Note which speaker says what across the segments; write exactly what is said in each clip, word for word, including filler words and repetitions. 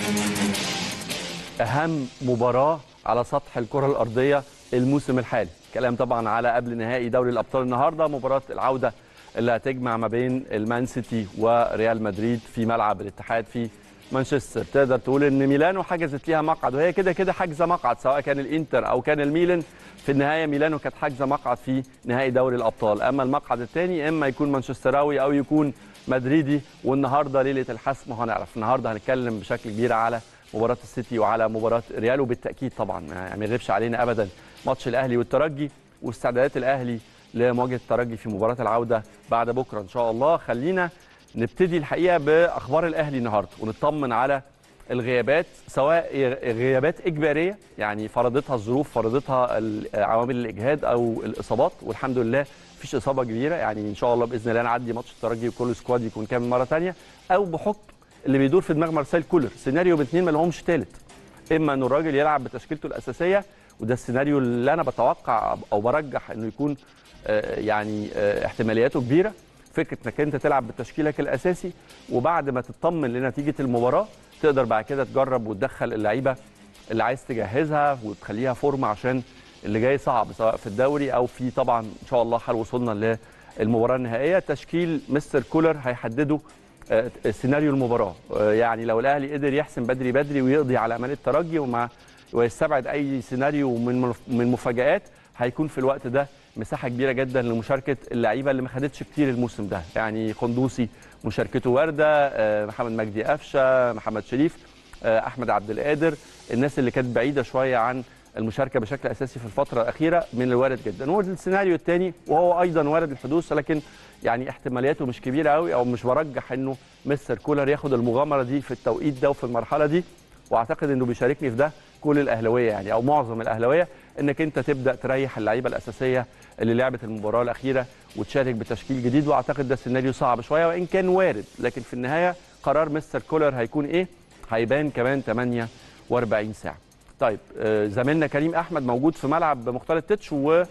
Speaker 1: أهم مباراة على سطح الكرة الأرضية الموسم الحالي، كلام طبعا على قبل نهائي دوري الأبطال النهارده، مباراة العودة اللي هتجمع ما بين المان سيتي وريال مدريد في ملعب الاتحاد في مانشستر. تقدر تقول ان ميلانو حجزت ليها مقعد، وهي كده كده حاجزه مقعد سواء كان الانتر او كان الميلان. في النهايه ميلانو كانت حاجزه مقعد في نهائي دوري الابطال، اما المقعد الثاني اما يكون مانشستراوي او يكون مدريدي. والنهارده ليله الحسم، وهنعرف النهارده هنتكلم بشكل كبير على مباراه السيتي وعلى مباراه ريال، وبالتاكيد طبعا يعني ما يغيبش علينا ابدا ماتش الاهلي والترجي واستعدادات الاهلي لمواجهه الترجي في مباراه العوده بعد بكره ان شاء الله. خلينا نبتدي الحقيقه باخبار الاهلي النهارده ونطمن على الغيابات، سواء غيابات اجباريه يعني فرضتها الظروف، فرضتها عوامل الاجهاد او الاصابات، والحمد لله مفيش اصابه كبيره، يعني ان شاء الله باذن الله نعدي ماتش الترجي وكل سكواد يكون كامل مره ثانيه، او بحكم اللي بيدور في دماغ مارسيل كولر سيناريو باثنين ما لهمش ثالث، اما ان الراجل يلعب بتشكيلته الاساسيه، وده السيناريو اللي انا بتوقع او برجح انه يكون يعني احتمالياته كبيره، فكره انك انت تلعب بتشكيلك الاساسي وبعد ما تطمن لنتيجه المباراه تقدر بعد كده تجرب وتدخل اللعيبه اللي عايز تجهزها وتخليها فورمه عشان اللي جاي صعب، سواء في الدوري او في طبعا ان شاء الله حال وصلنا للمباراه النهائيه. تشكيل مستر كولر هيحدده سيناريو المباراه، يعني لو الاهلي قدر يحسم بدري بدري ويقضي على امال الترجي وما ويستبعد اي سيناريو من من مفاجآت، هيكون في الوقت ده مساحه كبيره جدا لمشاركه اللعيبه اللي ما خدتش كتير الموسم ده، يعني قندوسي مشاركته وارده، محمد مجدي قفشه، محمد شريف، احمد عبد القادر، الناس اللي كانت بعيده شويه عن المشاركه بشكل اساسي في الفتره الاخيره من الوارد جدا. والسيناريو الثاني وهو ايضا وارد الحدوث، لكن يعني احتمالياته مش كبيره قوي، او مش برجح انه مستر كولر ياخد المغامره دي في التوقيت ده وفي المرحله دي، واعتقد انه بيشاركني في ده كل الاهلاويه يعني او معظم الاهلاويه، انك انت تبدا تريح اللعيبه الاساسيه اللي لعبت المباراه الاخيره وتشارك بتشكيل جديد، واعتقد ده سيناريو صعب شويه وان كان وارد، لكن في النهايه قرار مستر كولر هيكون ايه هيبان كمان ثمانية وأربعين ساعه. طيب زميلنا كريم احمد موجود في ملعب مختار التتش و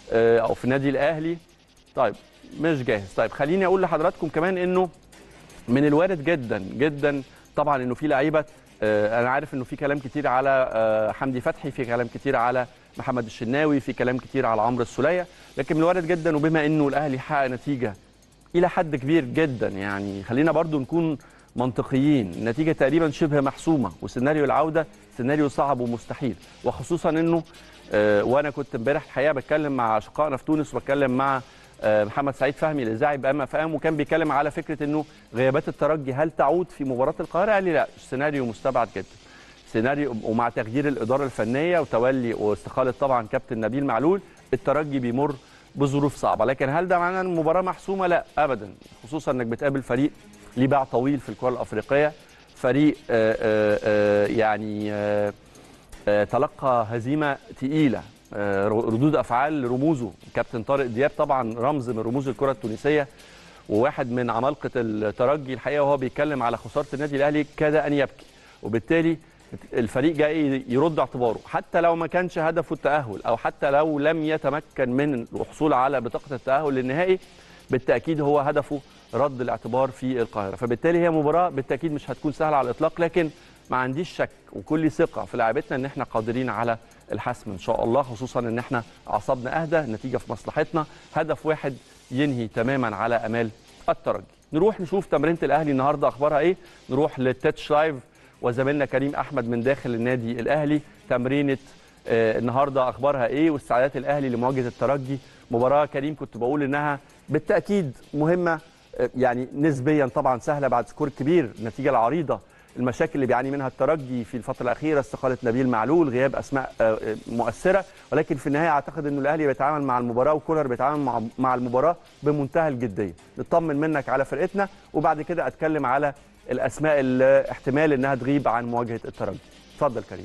Speaker 1: او في النادي الاهلي، طيب مش جاهز. طيب خليني اقول لحضراتكم كمان انه من الوارد جدا جدا طبعا انه في لعيبه، انا عارف انه في كلام كتير على حمدي فتحي، في كلام كتير على محمد الشناوي، في كلام كتير على عمرو السوليه، لكن من الوارد جدا وبما انه الاهلي حقق نتيجه الى حد كبير جدا، يعني خلينا برضو نكون منطقيين، النتيجه تقريبا شبه محسومه، وسيناريو العوده سيناريو صعب ومستحيل، وخصوصا انه وانا كنت امبارح الحقيقه بتكلم مع اشقائنا في تونس وبتكلم مع محمد سعيد فهمي الاذاعي بأم اف ام، وكان بيتكلم على فكره انه غيابات الترجي هل تعود في مباراه القاهره؟ قال لي لا، السيناريو مستبعد جدا. سيناريو ومع تغيير الاداره الفنيه وتولي واستقاله طبعا كابتن نبيل معلول، الترجي بيمر بظروف صعبه، لكن هل ده معناه ان المباراه محسومه؟ لا ابدا، خصوصا انك بتقابل فريق ليه باع طويل في الكره الافريقيه، فريق آآ آآ يعني آآ تلقى هزيمه ثقيله، ردود افعال رموزه كابتن طارق دياب طبعا رمز من رموز الكره التونسيه وواحد من عمالقه الترجي الحقيقه، وهو بيتكلم على خساره النادي الاهلي كاد ان يبكي، وبالتالي الفريق جاي يرد اعتباره، حتى لو ما كانش هدفه التاهل او حتى لو لم يتمكن من الحصول على بطاقه التاهل للنهائي، بالتاكيد هو هدفه رد الاعتبار في القاهره، فبالتالي هي مباراه بالتاكيد مش هتكون سهله على الاطلاق، لكن ما عنديش شك وكل ثقه في لاعبتنا ان احنا قادرين على الحسم ان شاء الله، خصوصا ان احنا اعصابنا اهدى، النتيجه في مصلحتنا، هدف واحد ينهي تماما على امال الترجي. نروح نشوف تمرينه الاهلي النهارده اخبارها ايه، نروح للتاتش لايف وزميلنا كريم احمد من داخل النادي الاهلي، تمرينه آه النهارده اخبارها ايه واستعدادات الاهلي لمواجهه الترجي. مباراه كريم كنت بقول انها بالتاكيد مهمه، آه يعني نسبيا طبعا سهله بعد سكور كبير، النتيجه العريضه، المشاكل اللي بيعاني منها الترجي في الفتره الاخيره، استقاله نبيل معلول، غياب اسماء مؤثره، ولكن في النهايه اعتقد انه الاهلي بيتعامل مع المباراه وكولر بيتعامل مع المباراه بمنتهى الجديه. نطمن منك على فرقتنا وبعد كده اتكلم على الاسماء اللي احتمال انها تغيب عن مواجهه الترجي. اتفضل كريم.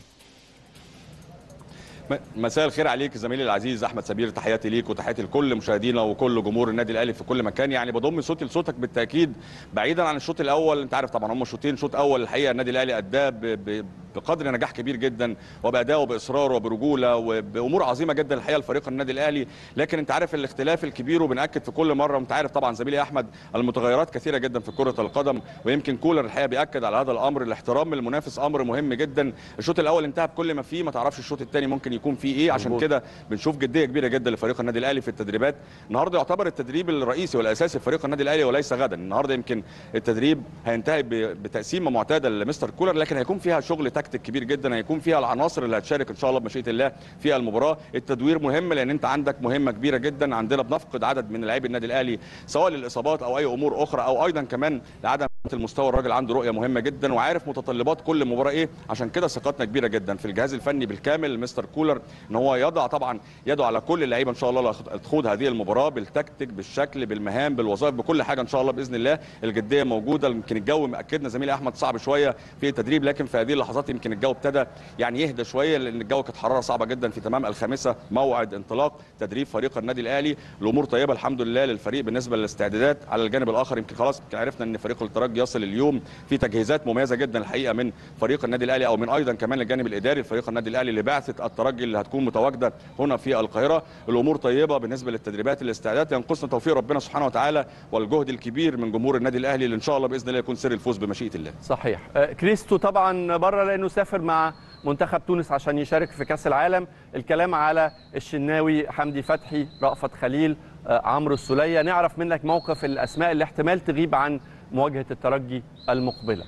Speaker 2: مساء الخير عليك زميلي العزيز احمد سمير، تحياتي ليك وتحياتي لكل مشاهدينا وكل جمهور النادي الاهلي في كل مكان. يعني بضم صوتي لصوتك بالتاكيد بعيدا عن الشوط الاول، انت عارف طبعا هم شوطين، شوط اول الحقيقه النادي الاهلي اداه بقدر نجاح كبير جدا وباداء وباصرار وبرجوله وبامور عظيمه جدا الحقيقه لفريق النادي الاهلي. لكن انت عارف الاختلاف الكبير وبناكد في كل مره، وانت عارف طبعا زميلي احمد المتغيرات كثيره جدا في كره القدم، ويمكن كولر الحقيقه بياكد على هذا الامر. الاحترام من المنافس امر مهم جدا. الشوط الاول انتهى بكل ما فيه، ما تعرفش الشوط الثاني ممكن يكون فيه ايه، عشان كده بنشوف جديه كبيره جدا لفريق النادي الاهلي في التدريبات. النهارده يعتبر التدريب الرئيسي والاساسي في فريق النادي الاهلي وليس غدا. النهارده يمكن التدريب هينتهي بتقسيمه معتاده لمستر كولر، لكن هيكون فيها شغل تكتيك كبير جدا، هيكون فيها العناصر اللي هتشارك ان شاء الله بمشيئه الله في المباراه. التدوير مهم لان انت عندك مهمه كبيره جدا. عندنا بنفقد عدد من لاعبي النادي الاهلي سواء للاصابات او اي امور اخرى، او ايضا كمان لعدم المستوى. الراجل عنده رؤيه مهمه جدا وعارف متطلبات كل مباراه ايه، عشان كده ثقتنا كبيره جدا في الجهاز الفني بالكامل مستر كولر ان هو يضع طبعا يده على كل اللعيبه ان شاء الله تخوض هذه المباراه بالتكتيك بالشكل بالمهام بالوظائف بكل حاجه ان شاء الله باذن الله. الجديه موجوده. يمكن الجو مأكدنا زميلي احمد صعب شويه في التدريب، لكن في هذه اللحظات يمكن الجو ابتدى يعني يهدى شويه لان الجو كانت حراره صعبه جدا في تمام الخامسه موعد انطلاق تدريب فريق النادي الاهلي. الامور طيبه الحمد لله للفريق بالنسبه للاستعدادات. على الجانب الاخر يمكن خلاص يمكن عرفنا ان فريق الترجي يصل اليوم في تجهيزات مميزه جدا الحقيقه من فريق النادي الاهلي او من ايضا كمان الجانب الاداري لفريق النادي الاهلي لبعثه الترجي اللي هتكون متواجده هنا في القاهره. الامور طيبه بالنسبه للتدريبات الاستعدادات. ينقصنا توفيق ربنا سبحانه وتعالى والجهد الكبير من جمهور النادي الاهلي اللي ان شاء الله باذن الله يكون سر الفوز بمشيئه الله.
Speaker 1: صحيح. كريستو طبعا بره لانه سافر مع منتخب تونس عشان يشارك في كاس العالم. الكلام على الشناوي، حمدي فتحي، رأفت خليل، عمرو السوليه. نعرف منك موقف الاسماء اللي احتمال تغيب عن مواجهه الترجي المقبله.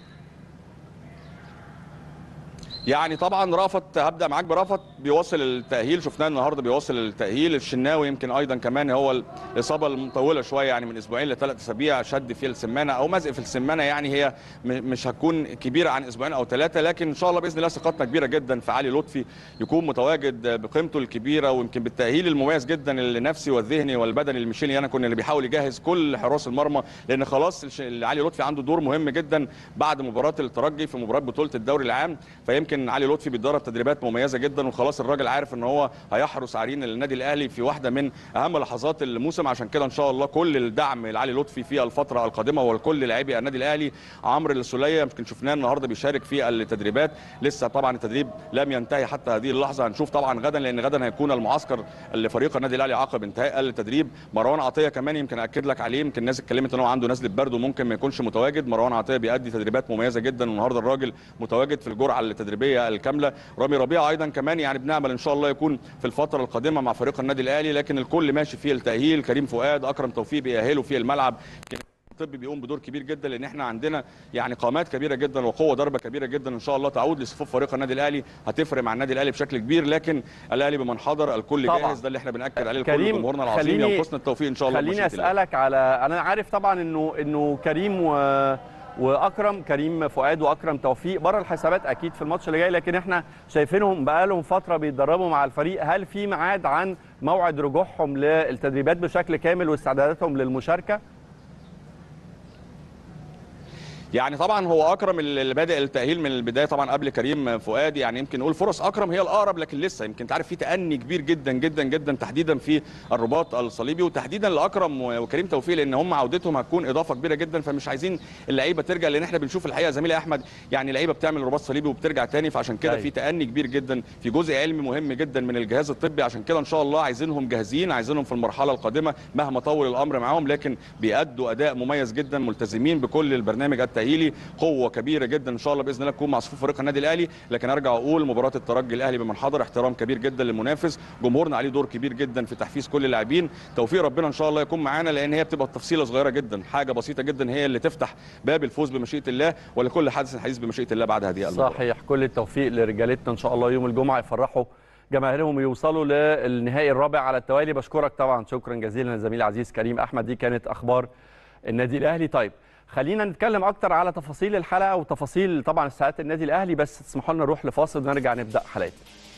Speaker 2: يعني طبعا رأفت، هبدا معاك برأفت بيواصل التأهيل، شفناه النهارده بيواصل التأهيل. الشناوي يمكن ايضا كمان هو الاصابه المطوله شويه يعني من اسبوعين لثلاث اسابيع، شد في السمانه او مزق في السمانه، يعني هي مش هتكون كبيره عن اسبوعين او ثلاثه، لكن ان شاء الله باذن الله ثقتنا كبيره جدا في علي لطفي يكون متواجد بقيمته الكبيره ويمكن بالتأهيل المميز جدا النفسي والذهني والبدني لميشيل يانا كنا اللي بيحاول يجهز كل حراس المرمى، لان خلاص علي لطفي عنده دور مهم جدا بعد مباراه الترجي في مباراه بطوله الدوري العام. فيمكن علي لطفي بيتدرب تدريبات مميزه جدا وخلاص الراجل عارف ان هو هيحرس عرين النادي الاهلي في واحده من اهم لحظات الموسم. عشان كده ان شاء الله كل الدعم لعلي لطفي في الفتره القادمه ولكل لاعبي النادي الاهلي. عمرو السوليه يمكن شفناه النهارده بيشارك في التدريبات، لسه طبعا التدريب لم ينتهي حتى هذه اللحظه. هنشوف طبعا غدا لان غدا هيكون المعسكر لفريق النادي الاهلي عقب انتهاء التدريب. مروان عطيه كمان يمكن اكد لك عليه، يمكن الناس اتكلمت ان هو عنده نزله برد وممكن ما يكونش متواجد. مروان عطيه بيأدي تدريبات مميزه جدا والنهارده الراجل متواجد في الجرعه التدريبيه الكامله. رامي ربيعه ايضا كمان يعني بنعمل ان شاء الله يكون في الفتره القادمه مع فريق النادي الاهلي، لكن الكل ماشي في التاهيل. كريم فؤاد، اكرم توفيق بيأهلوا في الملعب. الطب بيقوم بدور كبير جدا لان احنا عندنا يعني قامات كبيره جدا وقوه ضربه كبيره جدا ان شاء الله تعود لصفوف فريق النادي الاهلي، هتفرق مع النادي الاهلي بشكل كبير. لكن الاهلي بمن حضر الكل طبعا جاهز، ده اللي احنا بناكد عليه لكل جمهورنا العظيم. ينقصنا التوفيق ان شاء الله.
Speaker 1: خليني اسالك على، انا عارف طبعا انه انه كريم و واكرم كريم فؤاد واكرم توفيق بره الحسابات اكيد في الماتش اللي جاي، لكن احنا شايفينهم بقالهم فتره بيتدربوا مع الفريق. هل في ميعاد عن موعد رجوعهم للتدريبات بشكل كامل واستعداداتهم للمشاركه؟
Speaker 2: يعني طبعا هو اكرم اللي بادئ التاهيل من البدايه طبعا قبل كريم فؤاد، يعني يمكن نقول فرص اكرم هي الاقرب، لكن لسه يمكن انت عارف في تأني كبير جدا جدا جدا تحديدا في الرباط الصليبي وتحديدا لاكرم وكريم توفيق، لان هم عودتهم هتكون اضافه كبيره جدا، فمش عايزين اللعيبه ترجع، لان احنا بنشوف الحقيقه زميلي احمد يعني لعيبه بتعمل رباط صليبي وبترجع تاني، فعشان كده في تأني كبير جدا في جزء علمي مهم جدا من الجهاز الطبي. عشان كده ان شاء الله عايزينهم جاهزين، عايزينهم في المرحله القادمه مهما طول الامر معاهم، لكن بيأدوا اداء مميز جدا، ملتزمين بكل البرنامج التأهيلي، قوه كبيره جدا ان شاء الله باذن الله تكون مع صفوف فريق النادي الاهلي. لكن ارجع اقول مباراه الترجي الاهلي بمن حضر، احترام كبير جدا للمنافس، جمهورنا عليه دور كبير جدا في تحفيز كل اللاعبين. توفيق ربنا ان شاء الله يكون معانا، لان هي بتبقى تفصيله صغيره جدا، حاجه بسيطه جدا هي اللي تفتح باب الفوز بمشيئه الله، ولكل حادث حديث بمشيئه الله بعد هذه المباراه.
Speaker 1: صحيح، كل التوفيق لرجالتنا ان شاء الله يوم الجمعه يفرحوا جماهيرهم ويوصلوا للنهائي الرابع على التوالي. بشكرك طبعا شكرا جزيلا زميلي العزيز كريم احمد. دي كانت اخبار النادي الاهلي. طيب خلينا نتكلم اكتر على تفاصيل الحلقه وتفاصيل طبعا استعدادات النادي الاهلي، بس تسمحوا لنا نروح لفاصل ونرجع نبدا حلقتنا.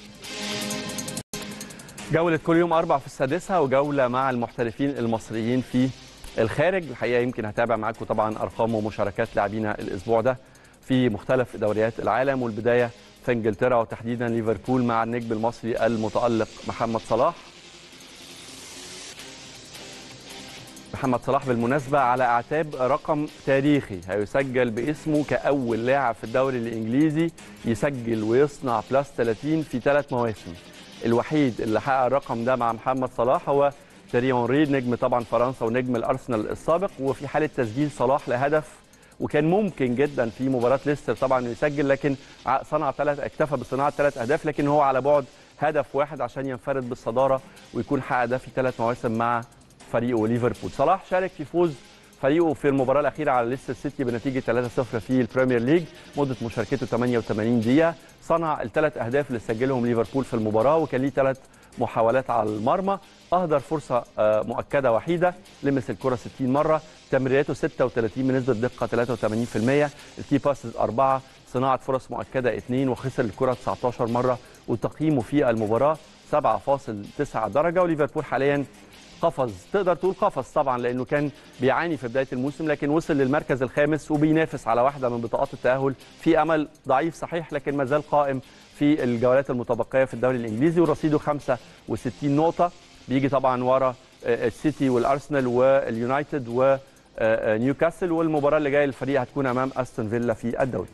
Speaker 1: جوله كل يوم اربع في السادسه وجوله مع المحترفين المصريين في الخارج. الحقيقه يمكن هتابع معاكم طبعا ارقام ومشاركات لاعبينا الاسبوع ده في مختلف دوريات العالم، والبدايه في انجلترا وتحديدا ليفربول مع النجم المصري المتالق محمد صلاح. محمد صلاح بالمناسبة على أعتاب رقم تاريخي هيسجل باسمه كأول لاعب في الدوري الإنجليزي يسجل ويصنع بلس ثلاثين في ثلاث مواسم. الوحيد اللي حقق الرقم ده مع محمد صلاح هو تيري أونري، نجم طبعا فرنسا ونجم الأرسنال السابق. وفي حالة تسجيل صلاح لهدف، وكان ممكن جدا في مباراة ليستر طبعا يسجل، لكن صنع ثلاث اكتفى بصناعة ثلاث أهداف، لكن هو على بعد هدف واحد عشان ينفرد بالصدارة ويكون حقق ده في ثلاث مواسم مع فريقه ليفربول. صلاح شارك في فوز فريقه في المباراة الأخيرة على ليستر سيتي بنتيجة ثلاثة صفر في البريمير ليج، مدة مشاركته ثمانية وثمانين دقيقة. صنع الثلاث أهداف اللي سجلهم ليفربول في المباراة، وكان ليه ثلاث محاولات على المرمى. أهدر فرصة مؤكدة وحيدة، لمس الكرة ستين مرة، تمريراته ستة وثلاثين بنسبة دقة ثلاثة وثمانين بالمئة، الكي باسز أربعة، صناعة فرص مؤكدة اثنين، وخسر الكرة تسعة عشر مرة. وتقييمه في المباراة سبعة فاصلة تسعة درجة. وليفربول حاليا قفز، تقدر تقول قفز طبعا لانه كان بيعاني في بدايه الموسم، لكن وصل للمركز الخامس وبينافس على واحده من بطاقات التاهل في امل ضعيف صحيح، لكن ما زال قائم في الجولات المتبقيه في الدوري الانجليزي، ورصيده خمسة وستين نقطه. بيجي طبعا ورا السيتي والارسنال واليونايتد ونيوكاسل، والمباراه اللي جايه للفريق هتكون امام استون فيلا في الدوري.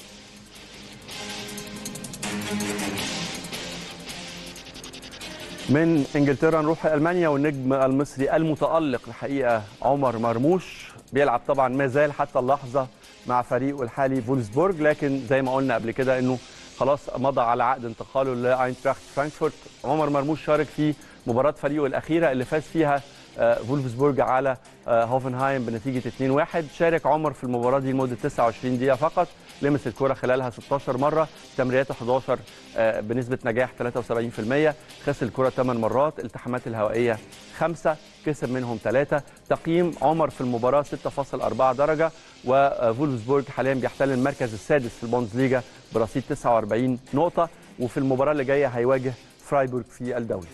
Speaker 1: من انجلترا نروح المانيا، والنجم المصري المتالق الحقيقه عمر مرموش بيلعب طبعا ما زال حتى اللحظه مع فريقه الحالي فولفسبورج، لكن زي ما قلنا قبل كده انه خلاص مضى على عقد انتقاله لاينتراخت فرانكفورت. عمر مرموش شارك في مباراه فريقه الاخيره اللي فاز فيها فولفسبورج على هوفنهايم بنتيجه اثنين واحد. شارك عمر في المباراه دي لمده تسعة وعشرين دقيقه فقط، لمس الكره خلالها ستة عشر مره، تمريراته أحد عشر بنسبه نجاح ثلاثة وسبعين بالمئة، خسر الكره ثمان مرات، التحامات الهوائيه خمسة، كسب منهم ثلاثة. تقييم عمر في المباراه ستة فاصلة أربعة درجه. وفولفسبورج حاليا بيحتل المركز السادس في البوندسليغا برصيد تسعة وأربعين نقطه، وفي المباراه اللي جايه هيواجه فرايبورغ في الدوري.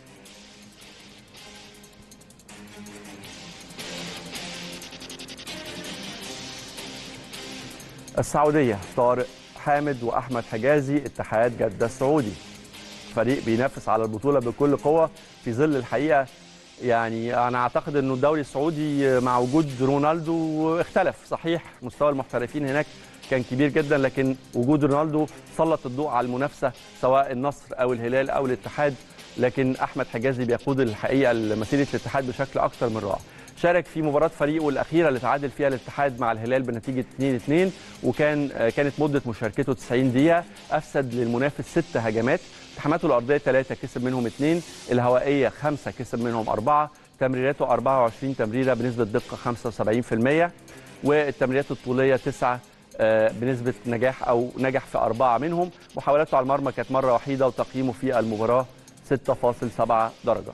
Speaker 1: السعودية، طارق حامد وأحمد حجازي، اتحاد جدة السعودي. فريق بينافس على البطولة بكل قوة في ظل الحقيقة، يعني أنا أعتقد أنه الدوري السعودي مع وجود رونالدو اختلف. صحيح مستوى المحترفين هناك كان كبير جدا، لكن وجود رونالدو سلط الضوء على المنافسة سواء النصر أو الهلال أو الاتحاد، لكن أحمد حجازي بيقود الحقيقة مسيرة الاتحاد بشكل أكثر من رائع. شارك في مباراة فريقه الأخيرة اللي تعادل فيها الاتحاد مع الهلال بنتيجة اثنين اثنين، وكان كانت مدة مشاركته تسعين دقيقة. أفسد للمنافس ست هجمات، التحاماته الأرضية ثلاثة كسب منهم اثنين، الهوائية خمسة كسب منهم أربعة، تمريراته أربعة وعشرين تمريرة بنسبة دقة خمسة وسبعين بالمئة، والتمريرات الطولية تسعة بنسبة نجاح أو نجح في أربعة منهم. محاولاته على المرمى كانت مرة وحيدة، وتقييمه في المباراة ستة فاصلة سبعة درجة.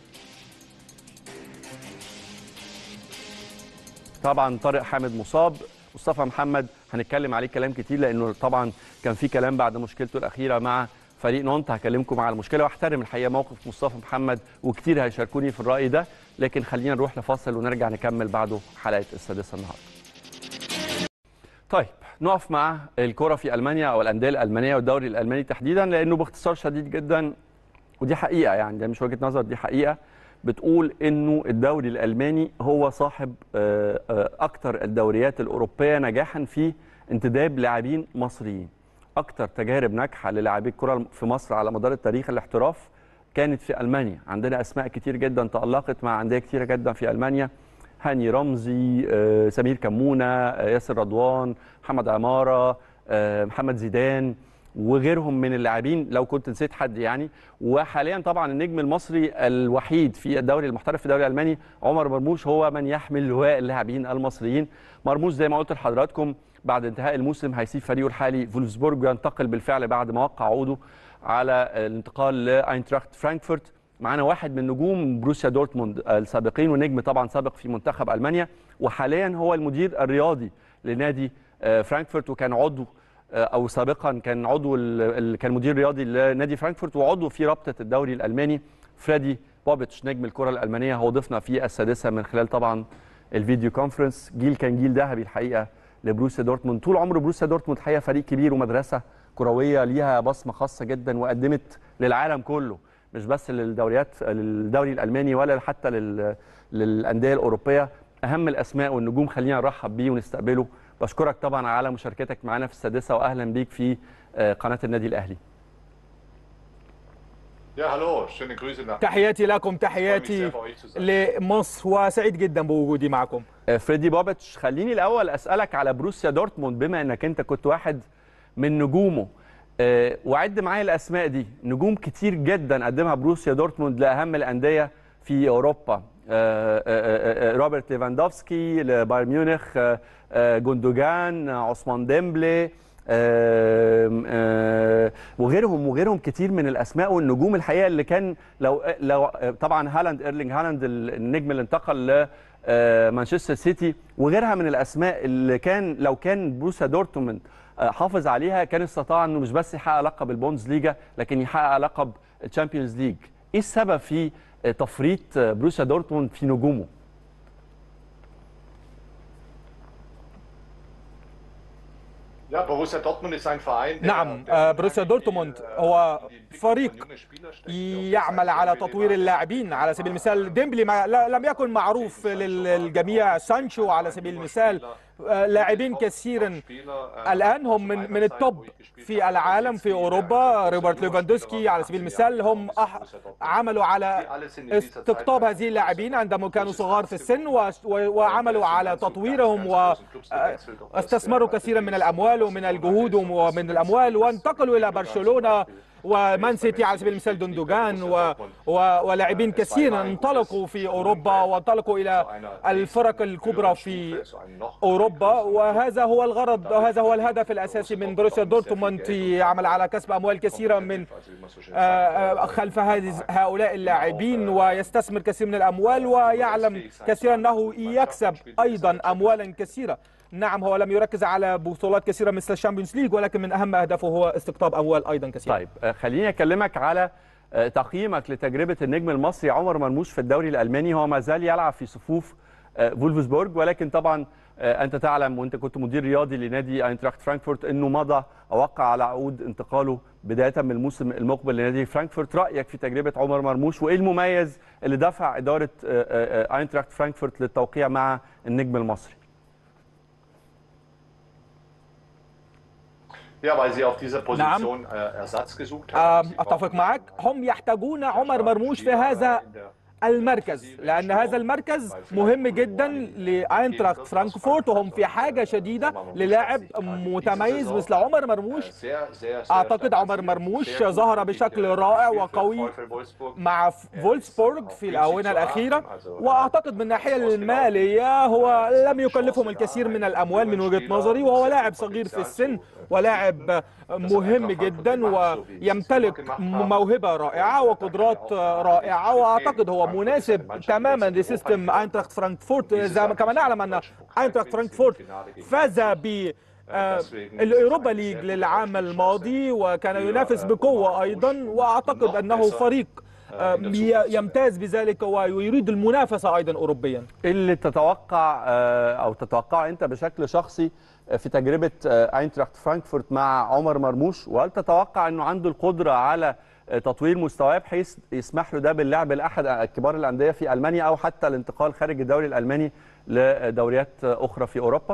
Speaker 1: طبعا طارق حامد مصاب، مصطفى محمد هنتكلم عليه كلام كتير لانه طبعا كان في كلام بعد مشكلته الاخيره مع فريق نونت، هكلمكم على المشكله واحترم الحقيقه موقف مصطفى محمد، وكتير هيشاركوني في الراي ده، لكن خلينا نروح لفاصل ونرجع نكمل بعده حلقه السادسه النهارده. طيب نقف مع الكره في المانيا او الانديه الالمانيه والدوري الالماني تحديدا، لانه باختصار شديد جدا، ودي حقيقه يعني ده مش وجهه نظر، دي حقيقه بتقول انه الدوري الالماني هو صاحب اكثر الدوريات الاوروبيه نجاحا في انتداب لاعبين مصريين. اكثر تجارب ناجحه للاعبي الكره في مصر على مدار التاريخ الاحتراف كانت في المانيا. عندنا اسماء كتير جدا تالقت مع انديه كتيره جدا في المانيا، هاني رمزي، سمير كمونه، ياسر رضوان، محمد عماره، محمد زيدان وغيرهم من اللاعبين لو كنت نسيت حد يعني. وحاليا طبعا النجم المصري الوحيد في الدوري المحترف في الدوري الالماني عمر مرموش، هو من يحمل لواء اللاعبين المصريين. مرموش زي ما قلت لحضراتكم بعد انتهاء الموسم هيسيب فريقه الحالي فولفسبورج وينتقل بالفعل بعد ما وقع عقده على الانتقال لاينتراخت فرانكفورت. معانا واحد من نجوم بروسيا دورتموند السابقين ونجم طبعا سابق في منتخب المانيا، وحاليا هو المدير الرياضي لنادي فرانكفورت، وكان عضو او سابقا كان عضو كان مدير رياضي لنادي فرانكفورت وعضو في رابطه الدوري الالماني. فريدي بوبيتش نجم الكره الالمانيه هو ضيفنا في السادسه من خلال طبعا الفيديو كونفرنس. جيل كان جيل ذهبي الحقيقه لبروسيا دورتموند، طول عمر بروسيا دورتموند الحقيقه فريق كبير ومدرسه كرويه ليها بصمه خاصه جدا، وقدمت للعالم كله مش بس للدوريات للدوري الالماني ولا حتى للانديه الاوروبيه اهم الاسماء والنجوم خلينا نرحب بيه ونستقبله. بشكرك طبعا على مشاركتك معنا في السادسه، واهلا بيك في قناه النادي الاهلي.
Speaker 3: تحياتي لكم، تحياتي لمصر، وسعيد جدا بوجودي معكم.
Speaker 1: فريدي بوبيتش، خليني الاول اسالك على بروسيا دورتموند، بما انك انت كنت واحد من نجومه، أه وعد معايا الاسماء دي. نجوم كتير جدا قدمها بروسيا دورتموند لاهم الانديه في اوروبا، أه أه روبرت ليفاندوفسكي لبايرن ميونخ، أه جوندوجان، عثمان ديمبلي، آه آه وغيرهم وغيرهم كتير من الاسماء والنجوم الحقيقه اللي كان لو لو طبعا هالاند، ايرلينج هالاند النجم اللي انتقل لمانشستر سيتي، وغيرها من الاسماء اللي كان لو كان بروسيا دورتموند حافظ عليها كان استطاع انه مش بس يحقق لقب البوندسليجا لكن يحقق لقب الشامبيونز ليج. ايه السبب في تفريط بروسيا دورتموند في نجومه؟
Speaker 3: نعم، بروسيا دورتموند هو فريق يعمل على تطوير اللاعبين. على سبيل المثال ديمبلي ما لم يكن معروف للجميع، سانشو على سبيل المثال، لاعبين كثيرا الآن هم من من التوب في العالم في أوروبا. روبرت ليفاندوفسكي على سبيل المثال، هم عملوا على استقطاب هذه اللاعبين عندما كانوا صغار في السن، وعملوا على تطويرهم واستثمروا كثيرا من الأموال ومن الجهود ومن الأموال، وانتقلوا إلى برشلونة ومان سيتي على سبيل المثال. دوندوجان و... و... ولاعبين كثيرا انطلقوا في أوروبا وانطلقوا إلى الفرق الكبرى في أوروبا، وهذا هو الغرض وهذا هو الهدف الأساسي من بروسيا دورتموند، يعمل على كسب أموال كثيرة من خلف هؤلاء اللاعبين، ويستثمر كثير من الأموال، ويعلم كثيرا أنه يكسب أيضا أموالا كثيرة. نعم، هو لم يركز على بطولات كثيرة مثل الشامبيونز ليج، ولكن من أهم أهدافه هو استقطاب أموال أيضا كثيرة.
Speaker 1: طيب خليني أكلمك على تقييمك لتجربة النجم المصري عمر مرموش في الدوري الألماني. هو ما زال يلعب في صفوف فولفسبورغ، ولكن طبعا أنت تعلم وأنت كنت مدير رياضي لنادي أينتراخت فرانكفورت أنه مضى أو وقع على عقود انتقاله بداية من الموسم المقبل لنادي فرانكفورت. رأيك في تجربة عمر مرموش، وإيه المميز اللي دفع إدارة أينتراخت فرانكفورت للتوقيع مع النجم المصري؟
Speaker 3: نعم، أتفق معك. هم يحتاجون عمر مرموش في هذا المركز، لأن هذا المركز مهم جدا لأينتراخت فرانكفورت، وهم في حاجة شديدة للاعب متميز مثل عمر مرموش. أعتقد عمر مرموش ظهر بشكل رائع وقوي مع فولسبورغ في الآونة الأخيرة، وأعتقد من الناحية المالية هو لم يكلفهم الكثير من الأموال من وجهة نظري، وهو لاعب صغير في السن ولاعب مهم جدا ويمتلك موهبة رائعة وقدرات رائعة، وأعتقد هو مناسب تماما لسيستم أينتراخت فرانكفورت. زي ما كما نعلم أن أينتراخت فرانكفورت فاز ب الأوروبا ليج للعام الماضي وكان ينافس بقوة أيضا، وأعتقد أنه فريق يمتاز بذلك ويريد المنافسة أيضا أوروبيا.
Speaker 1: اللي تتوقع أو تتوقع أنت بشكل شخصي في تجربة أينتراخت فرانكفورت مع عمر مرموش، وهل تتوقع أنه عنده القدرة على تطوير مستواه بحيث يسمح له ده باللعب لأحد كبار الأندية في ألمانيا أو حتى الانتقال خارج الدوري الألماني لدوريات أخرى في أوروبا؟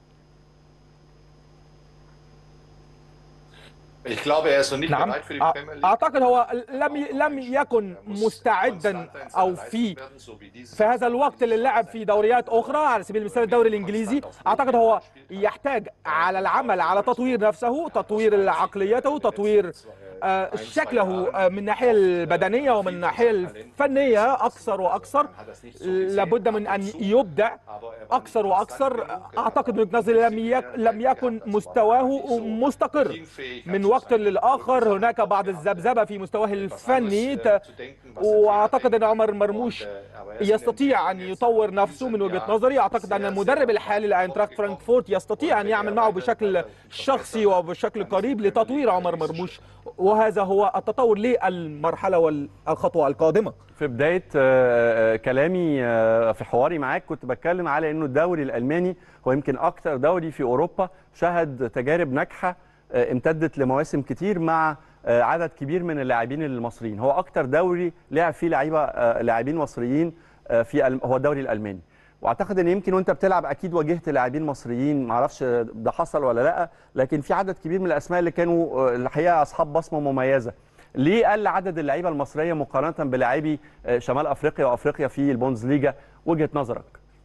Speaker 3: نعم، أعتقد هو لم لم يكن مستعدا أو في في هذا الوقت للعب في دوريات أخرى على سبيل المثال الدوري الإنجليزي. أعتقد هو يحتاج على العمل على تطوير نفسه، تطوير عقليته، تطوير شكله من الناحية البدنية ومن الناحية الفنية أكثر وأكثر. لابد من أن يبدع أكثر وأكثر. أعتقد من نظري لم لم يكن مستواه مستقر من وقت للآخر، هناك بعض الذبذبة في مستواه الفني، وأعتقد أن عمر مرموش يستطيع أن يطور نفسه من وجهة نظري. أعتقد أن المدرب الحالي لأينتراخت فرانكفورت يستطيع أن يعمل معه بشكل شخصي وبشكل قريب لتطوير عمر مرموش، وهذا هو التطور للمرحلة والخطوة القادمة.
Speaker 1: في بداية كلامي في حواري معاك كنت بتكلم على أنه الدوري الألماني هو يمكن أكثر دوري في أوروبا شهد تجارب ناجحة امتدت لمواسم كتير مع عدد كبير من اللاعبين المصريين. هو أكثر دوري لعب فيه لعيبة لاعبين مصريين في هو الدوري الألماني. واعتقد ان يمكن وانت بتلعب اكيد واجهت لاعبين مصريين، ما اعرفش ده حصل ولا لا، لكن في عدد كبير من الاسماء اللي كانوا الحقيقه اصحاب بصمه مميزه. ليه قل عدد اللعيبه المصريه مقارنه بلاعبي شمال افريقيا وافريقيا في البوندسليجا؟ وجهه نظرك.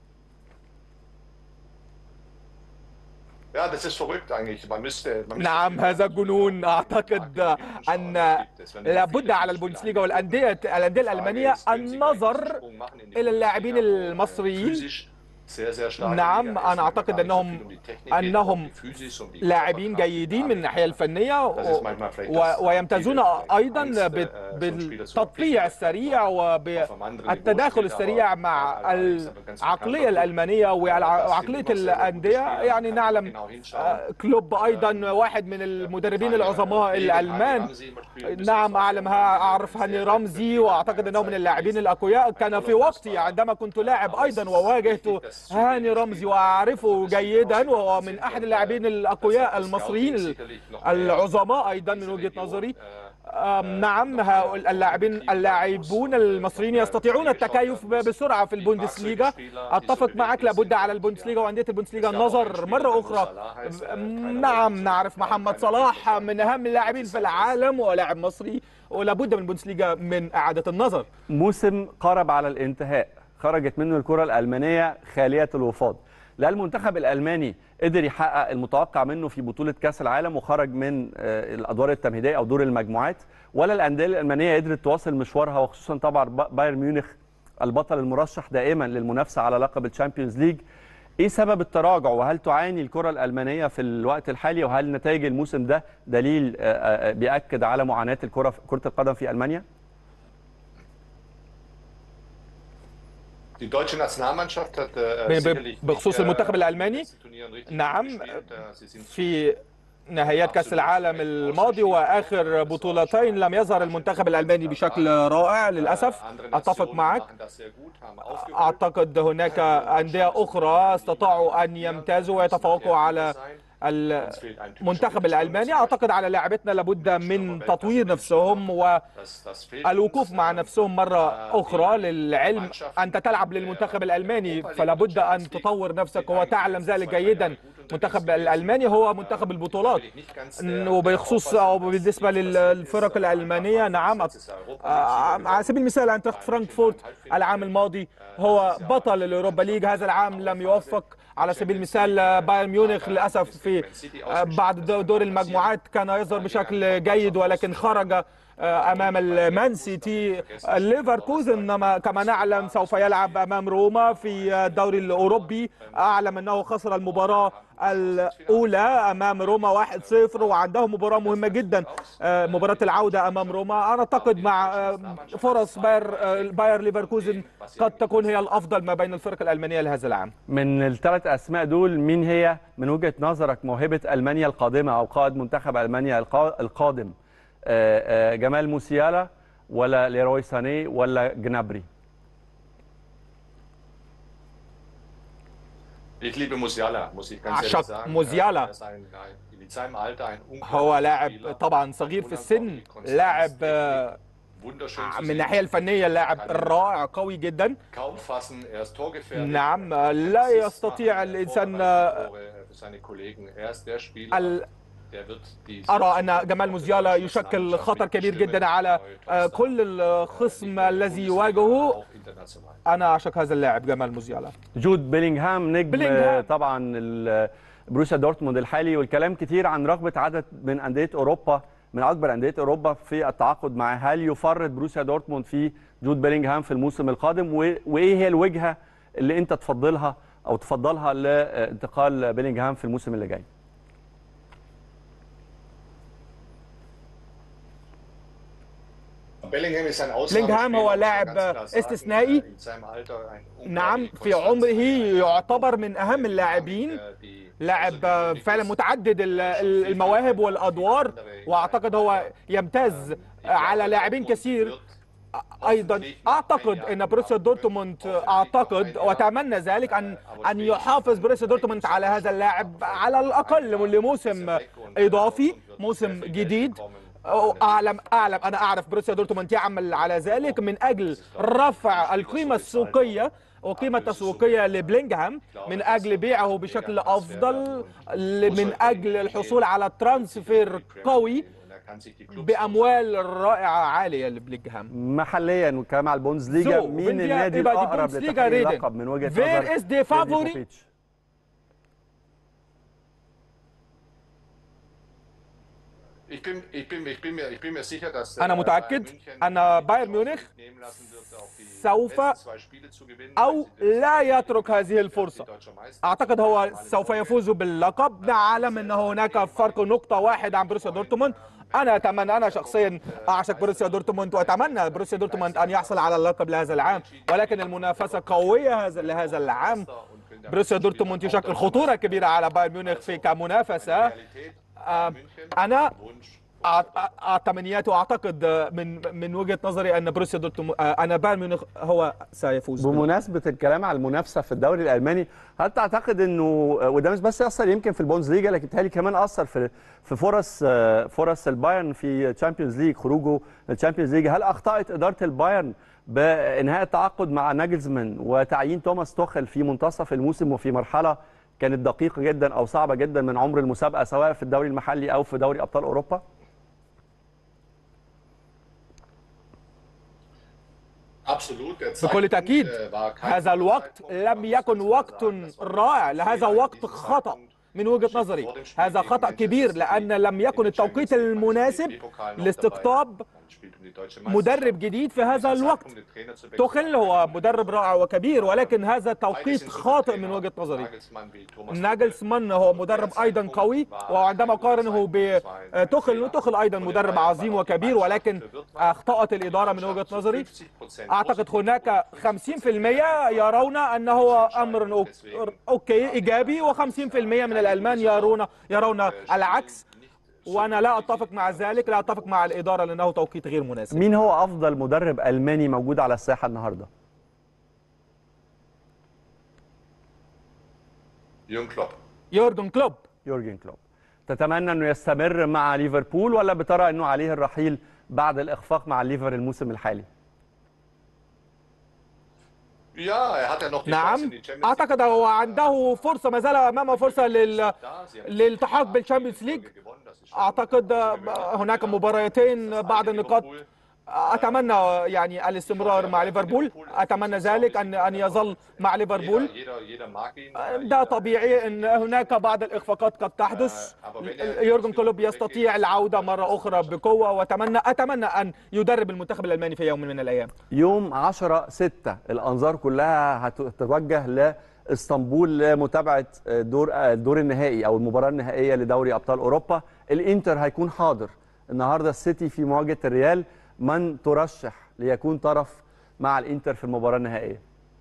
Speaker 3: نعم هذا جنون. أعتقد أن لابد على البوندسليغا والأندية الأندية الألمانية النظر إلى اللاعبين المصريين. نعم أنا أعتقد أنهم أنهم لاعبين جيدين من الناحية الفنية ويمتازون أيضا بالتطبيع السريع وبالتداخل السريع مع العقلية الألمانية وعقلية الأندية. يعني نعلم كلوب أيضا واحد من المدربين العظماء الألمان. نعم أعلم أعرف هاني رمزي وأعتقد أنه من اللاعبين الأقوياء. كان في وقتي عندما كنت لاعب أيضا وواجهت هاني رمزي وأعرفه جيدا، وهو من أحد اللاعبين الأقوياء المصريين العظماء أيضا من وجهة نظري. نعم اللاعبين اللاعبون المصريين يستطيعون التكيف بسرعة في البوندسليغا. أتفق معك، لابد على البوندسليغا وأندية البوندسليغا النظر مرة أخرى. نعم نعرف محمد صلاح من أهم اللاعبين في العالم ولاعب مصري، ولابد من البوندسليغا من إعادة النظر.
Speaker 1: موسم قرب على الانتهاء، خرجت منه الكرة الألمانية خالية الوفاض. لا المنتخب الألماني قدر يحقق المتوقع منه في بطولة كأس العالم وخرج من الأدوار التمهيدية أو دور المجموعات، ولا الأندية الألمانية قدرت تواصل مشوارها، وخصوصا طبعا بايرن ميونخ البطل المرشح دائما للمنافسة على لقب الشامبيونز ليج. إيه سبب التراجع، وهل تعاني الكرة الألمانية في الوقت الحالي، وهل نتائج الموسم ده دليل بيأكد على معاناة الكرة كرة القدم في ألمانيا؟
Speaker 3: بخصوص المنتخب الألماني، نعم في نهايات كأس العالم الماضي وآخر بطولتين لم يظهر المنتخب الألماني بشكل رائع للأسف. أتفق معك. أعتقد هناك أندية أخرى استطاعوا أن يمتازوا ويتفوقوا على المنتخب الألماني. أعتقد على لاعبتنا لابد من تطوير نفسهم والوقوف مع نفسهم مرة أخرى. للعلم أنت تلعب للمنتخب الألماني فلابد أن تطور نفسك وتعلم ذلك جيدا. المنتخب الألماني هو منتخب البطولات. وبخصوص أو بالنسبة للفرق الألمانية، نعم على سبيل المثال أنتراخت فرانكفورت العام الماضي هو بطل الأوروبا ليج. هذا العام لم يوفق. على سبيل المثال بايرن ميونخ للأسف في بعد دور المجموعات كان يظهر بشكل جيد ولكن خرج أمام المان سيتي. ليفركوزن كما نعلم سوف يلعب أمام روما في الدوري الأوروبي. أعلم أنه خسر المباراة الأولى أمام روما واحد صفر وعنده مباراة مهمة جدا مباراة العودة أمام روما. أنا أعتقد مع فرص باير باير ليفركوزن قد تكون هي الأفضل ما بين الفرق الألمانية لهذا العام.
Speaker 1: من الثلاث أسماء دول مين هي من وجهة نظرك موهبة ألمانيا القادمة أو قائد منتخب ألمانيا القادم؟ جمال موسيالا ولا ليروي ساني ولا جنابري؟
Speaker 3: أعشق موسيالا. هو لاعب طبعا صغير في السن، لاعب من الناحية الفنية لاعب رائع قوي جدا. نعم لا يستطيع الإنسان ال... أرى أن جمال موسيالا يشكل خطر كبير جدا على كل الخصم الذي يواجهه. أنا أعشق هذا اللاعب جمال موسيالا.
Speaker 1: جود بيلينغهام نجم بيلينغهام. طبعا بروسيا دورتموند الحالي، والكلام كتير عن رغبة عدد من أندية أوروبا من أكبر أندية أوروبا في التعاقد معه. هل يفرط بروسيا دورتموند في جود بيلينغهام في الموسم القادم، وإيه هي الوجهة اللي أنت تفضلها أو تفضلها لانتقال بيلينغهام في الموسم اللي جاي؟
Speaker 3: بيلينغهام هو لاعب استثنائي. نعم في عمره يعتبر من أهم اللاعبين، لاعب فعلا متعدد المواهب والأدوار، وأعتقد هو يمتاز على لاعبين كثير. أيضا أعتقد أن بروسيا دورتموند أعتقد وأتمنى ذلك أن أن يحافظ بروسيا دورتموند على هذا اللاعب على الأقل لموسم إضافي، موسم جديد. أعلم أعلم أنا أعرف بروسيا دورتموند يعمل على ذلك من أجل رفع القيمة السوقية وقيمة تسويقية لبلينغهام من أجل بيعه بشكل أفضل، من أجل الحصول على ترانسفير قوي بأموال رائعة عالية لبلينغهام.
Speaker 1: محليا والكلام على البوندسليجا، مين النادي الأقرب لتحقيق اللقب من وجهة نظر بوفيتش؟
Speaker 3: أنا متأكد أن بايرن ميونخ سوف أو لا يترك هذه الفرصة. أعتقد هو سوف يفوز باللقب. نعلم أن هناك فرق نقطة واحد عن بروسيا دورتموند. أنا أتمنى، أنا شخصيا أعشق بروسيا دورتموند وأتمنى بروسيا دورتموند أن يحصل على اللقب لهذا العام، ولكن المنافسة قوية لهذا العام. بروسيا دورتموند يشكل خطورة كبيرة على بايرن ميونخ في كمنافسة. أنا تمنيات واعتقد من من وجهه نظري ان بروسيا دورتموند انا بايرن ميونخ هو سيفوز.
Speaker 1: بمناسبه الكلام على المنافسه في الدوري الالماني، هل تعتقد انه وده مش بس ياثر يمكن في البوندسليجا، لكن بيتهيألي كمان اثر في في فرص فرص البايرن في تشامبيونز ليج، خروجه للتشامبيونز ليج؟ هل اخطات اداره البايرن بانهاء التعاقد مع ناجلزمان وتعيين توماس توخل في منتصف الموسم وفي مرحله كانت دقيقه جدا او صعبه جدا من عمر المسابقه سواء في الدوري المحلي او في دوري ابطال اوروبا؟
Speaker 3: بكل تأكيد هذا الوقت لم يكن وقت رائع، لهذا وقت خطأ من وجهة نظري. هذا خطأ كبير لأن لم يكن التوقيت المناسب لاستقطاب مدرب جديد في هذا الوقت. توخل هو مدرب رائع وكبير، ولكن هذا توقيت خاطئ من وجهة نظري. ناجلسمان هو مدرب أيضا قوي، وعندما قارنه بتوخل، توخل أيضا مدرب عظيم وكبير، ولكن أخطأت الإدارة من وجهة نظري. أعتقد هناك خمسين بالمئة يرون أنه أمر أوكي إيجابي، وخمسين بالمئة من الألمان يرون يرون العكس، وأنا لا أتفق مع ذلك، لا أتفق مع الإدارة لأنه توقيت غير مناسب.
Speaker 1: مين هو أفضل مدرب ألماني موجود على الساحة النهاردة؟
Speaker 3: يورجن كلوب. يورجن كلوب.
Speaker 1: يورجن كلوب. تتمنى أنه يستمر مع ليفربول ولا بترى أنه عليه الرحيل بعد الإخفاق مع الليفر الموسم الحالي؟
Speaker 3: نعم، أعتقد هو عنده فرصة، ما زال أمامه فرصة لل... للالتحاق بالشامبيونز ليج. أعتقد هناك مباراتين بعض النقاط. أتمنى يعني الاستمرار مع ليفربول، أتمنى ذلك أن أن يظل مع ليفربول. ده طبيعي أن هناك بعض الإخفاقات قد تحدث. يورجن كلوب يستطيع العودة مرة أخرى بقوة، وأتمنى أتمنى أن يدرب المنتخب الألماني في يوم من الأيام.
Speaker 1: يوم عشرة ستة الأنظار كلها هتتوجه لإسطنبول لمتابعة دور الدور النهائي أو المباراة النهائية لدوري أبطال أوروبا. الإنتر هيكون حاضر النهارده، السيتي في مواجهة الريال. من ترشح ليكون طرف مع الانتر في المباراة النهائية؟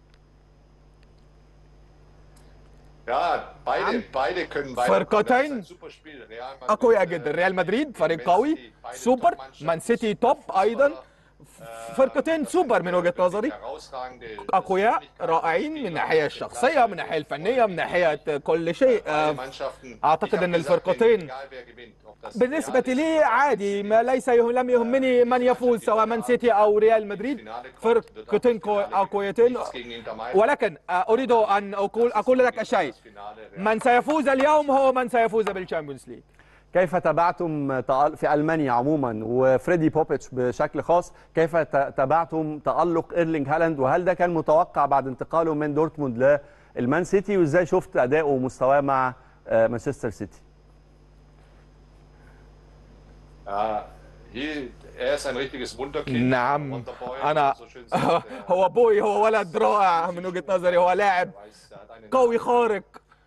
Speaker 3: فرقتين أقوياء جدا. ريال مدريد فريق قوي سوبر، مان سيتي توب أيضا، فرقتين سوبر من وجهة نظري، أقوياء رائعين من الناحية الشخصية، من الناحية الفنية، من ناحية كل شيء. أعتقد أن الفرقتين بالنسبة لي عادي، ما ليس يهم لم يهمني من يفوز سواء مان سيتي أو ريال مدريد، فرقتين أقويتين. ولكن أريد أن أقول أقول لك شيء، من سيفوز اليوم هو من سيفوز بالشامبيونز ليج.
Speaker 1: كيف تابعتم في ألمانيا عموما وفريدي بوبيتش بشكل خاص، كيف تابعتم تألق إيرلينج هالاند، وهل ده كان متوقع بعد انتقاله من دورتموند للمان سيتي، وإزاي شفت أداؤه ومستواه مع مانشستر سيتي؟
Speaker 3: نعم، أنا هو بوي، هو ولد رائع من وجهة نظري، هو لاعب قوي خارق،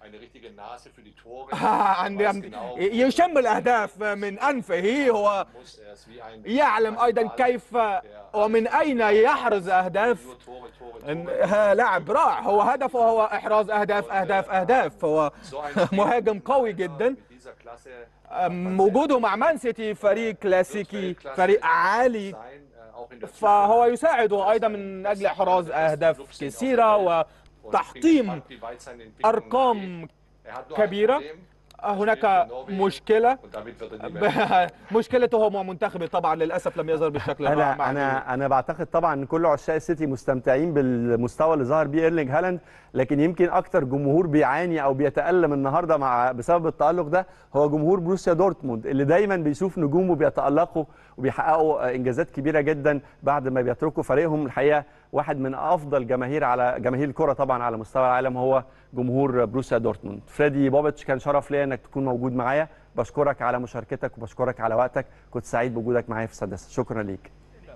Speaker 3: يشم الأهداف من أنفه، هو يعلم أيضا كيف ومن أين يحرز أهداف. لاعب رائع، هو هدفه هو إحراز أهداف أهداف أهداف، هو مهاجم قوي جدا. وجوده مع مان سيتي فريق كلاسيكي، فريق عالي، فهو يساعده أيضا من أجل إحراز أهداف كثيرة وتحطيم أرقام كبيرة. هناك مشكله مشكلته هو منتخبه طبعا للاسف لم يظهر بالشكل
Speaker 1: انا
Speaker 3: مع
Speaker 1: انا انا بعتقد طبعا ان كل عشاق السيتي مستمتعين بالمستوى اللي ظهر بيه ايرلينج هالاند، لكن يمكن اكتر جمهور بيعاني او بيتالم النهارده مع بسبب التالق ده هو جمهور بروسيا دورتموند، اللي دايما بيشوف نجومه بيتالقوا وبيحققوا انجازات كبيره جدا بعد ما بيتركوا فريقهم. الحقيقه واحد من افضل جماهير على جماهير الكره طبعا على مستوى العالم هو جمهور بروسيا دورتموند. فريدي بوبيتش، كان شرف ليا انك تكون موجود معايا، بشكرك على مشاركتك وبشكرك على وقتك، كنت سعيد بوجودك معايا في السادسه، شكرا ليك.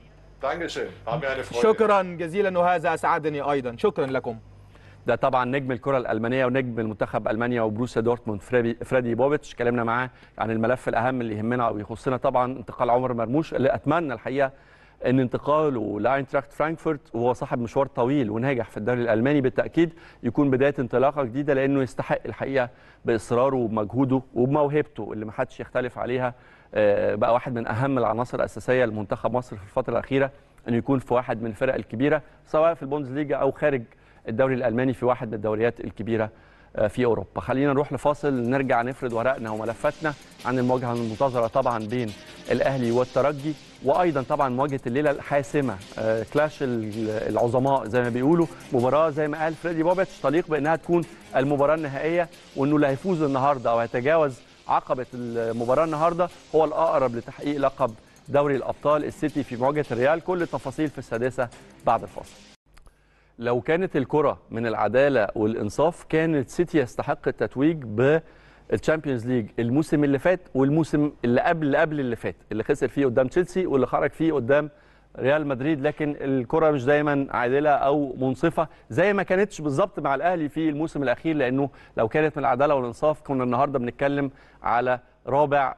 Speaker 3: شكرا جزيلا وهذا اسعدني ايضا، شكرا لكم.
Speaker 1: ده طبعا نجم الكره الالمانيه ونجم المنتخب المانيا وبروسيا دورتموند فريدي بوبيتش، اتكلمنا معاه عن الملف الاهم اللي يهمنا او يخصنا طبعا انتقال عمر مرموش، اللي اتمنى الحقيقه ان انتقاله لاينتراخت فرانكفورت وهو صاحب مشوار طويل وناجح في الدوري الالماني بالتاكيد يكون بدايه انطلاقه جديده، لانه يستحق الحقيقه باصراره وبمجهوده وبموهبته اللي ما حدش يختلف عليها. بقى واحد من اهم العناصر الاساسيه لمنتخب مصر في الفتره الاخيره، انه يكون في واحد من الفرق الكبيره سواء في البوندسليجا او خارج الدوري الالماني في واحد من الدوريات الكبيره في اوروبا. خلينا نروح لفاصل، نرجع نفرد ورقنا وملفاتنا عن المواجهه المنتظره طبعا بين الاهلي والترجي، وايضا طبعا مواجهه الليله الحاسمه، كلاش العظماء زي ما بيقولوا، مباراه زي ما قال فريدي بوبيتش تليق بانها تكون المباراه النهائيه، وانه اللي هيفوز النهارده او هيتجاوز عقبه المباراه النهارده هو الاقرب لتحقيق لقب دوري الابطال، السيتي في مواجهه الريال. كل التفاصيل في السادسه بعد الفاصل. لو كانت الكرة من العدالة والإنصاف كان السيتي يستحق التتويج بالتشامبيونز ليج الموسم اللي فات والموسم اللي قبل اللي قبل اللي فات، اللي خسر فيه قدام تشيلسي واللي خرج فيه قدام ريال مدريد، لكن الكرة مش دايما عادلة أو منصفة زي ما كانتش بالظبط مع الأهلي في الموسم الأخير، لأنه لو كانت من العدالة والإنصاف كنا النهاردة بنتكلم على رابع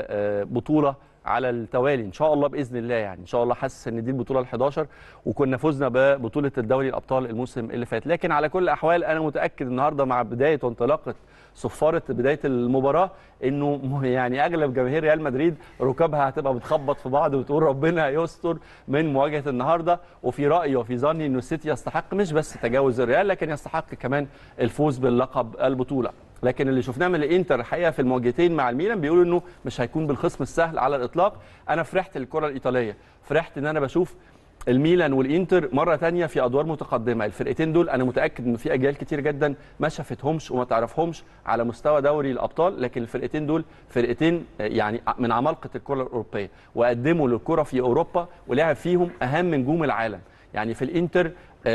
Speaker 1: بطولة على التوالي ان شاء الله باذن الله، يعني ان شاء الله حاسس ان دي البطوله الحداشر وكنا فزنا ببطوله الدوري الابطال الموسم اللي فات. لكن على كل الاحوال انا متاكد النهارده مع بدايه وانطلاقه صفاره بدايه المباراه انه يعني اغلب جماهير ريال مدريد ركابها هتبقى بتخبط في بعض وتقول ربنا يستر من مواجهه النهارده. وفي رايي وفي ظني انه السيتي يستحق مش بس تجاوز الريال، لكن يستحق كمان الفوز باللقب البطوله. لكن اللي شفناه من الانتر الحقيقه في المواجهتين مع الميلان بيقولوا انه مش هيكون بالخصم السهل على الاطلاق. انا فرحت الكره الايطاليه، فرحت ان انا بشوف الميلان والانتر مره ثانيه في ادوار متقدمه. الفرقتين دول انا متاكد ان في اجيال كتير جدا ما شافتهمش وما تعرفهمش على مستوى دوري الابطال، لكن الفرقتين دول فرقتين يعني من عمالقه الكره الاوروبيه، وقدموا للكره في اوروبا ولعب فيهم اهم نجوم العالم. يعني في الانتر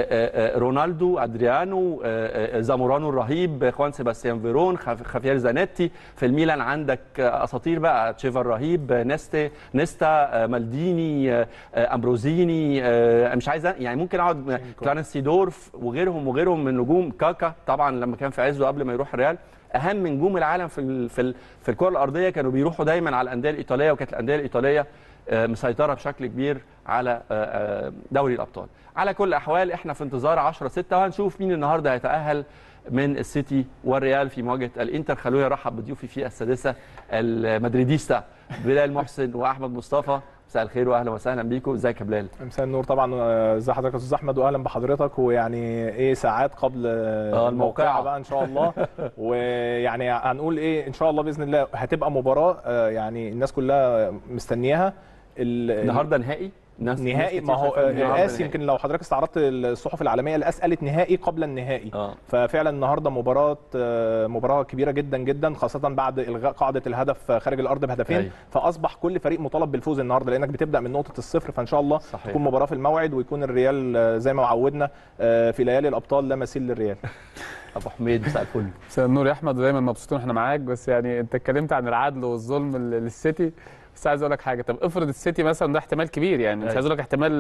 Speaker 1: رونالدو، ادريانو، زامورانو الرهيب، خوان سيباستيان فيرون، خافير زانيتي. في الميلان عندك اساطير بقى، تشيفا الرهيب، نيستا نيستا مالديني، امبروزيني، مش عايز يعني ممكن اقعد، كلارنس سيدورف وغيرهم وغيرهم من نجوم. كاكا طبعا لما كان في عزه قبل ما يروح الريال. اهم نجوم العالم في في في الكره الارضيه كانوا بيروحوا دايما على الانديه الايطاليه، وكانت الانديه الايطاليه مسيطره بشكل كبير على دوري الابطال. على كل الاحوال احنا في انتظار عشرة ستة وهنشوف مين النهارده هيتاهل من السيتي والريال في مواجهه الانتر. خلوني ارحب بضيوفي في السادسه المدريديستا بلال محسن واحمد مصطفى. مساء الخير واهلا وسهلا بيكم. ازيك يا بلال؟
Speaker 4: مساء النور. طبعا ازي حضرتك يا استاذ احمد واهلا بحضرتك، ويعني ايه ساعات قبل الموقعه بقى ان شاء الله. ويعني هنقول ايه ان شاء الله باذن الله هتبقى مباراه يعني الناس كلها مستنياها.
Speaker 1: النهارده نهائي
Speaker 4: نهائي، ما هو القاس يمكن لو حضرتك استعرضت الصحف العالميه القاس قالت نهائي قبل النهائي. آه. ففعلا النهارده مباراه مباراه كبيره جدا جدا، خاصه بعد الغاء قاعده الهدف خارج الارض بهدفين. أي. فاصبح كل فريق مطالب بالفوز النهارده لانك بتبدا من نقطه الصفر، فان شاء الله صحيح. تكون مباراه في الموعد ويكون الريال زي ما عودنا في ليالي الابطال لا مثيل للريال.
Speaker 1: ابو حميد مساء الفل.
Speaker 5: مساء النور يا احمد، ودايما مبسوطين احنا معاك. بس يعني انت اتكلمت عن العدل والظلم للسيتي، بس عايز اقول لك حاجه. طب افرض السيتي مثلا ده احتمال كبير، يعني مش عايز اقول لك احتمال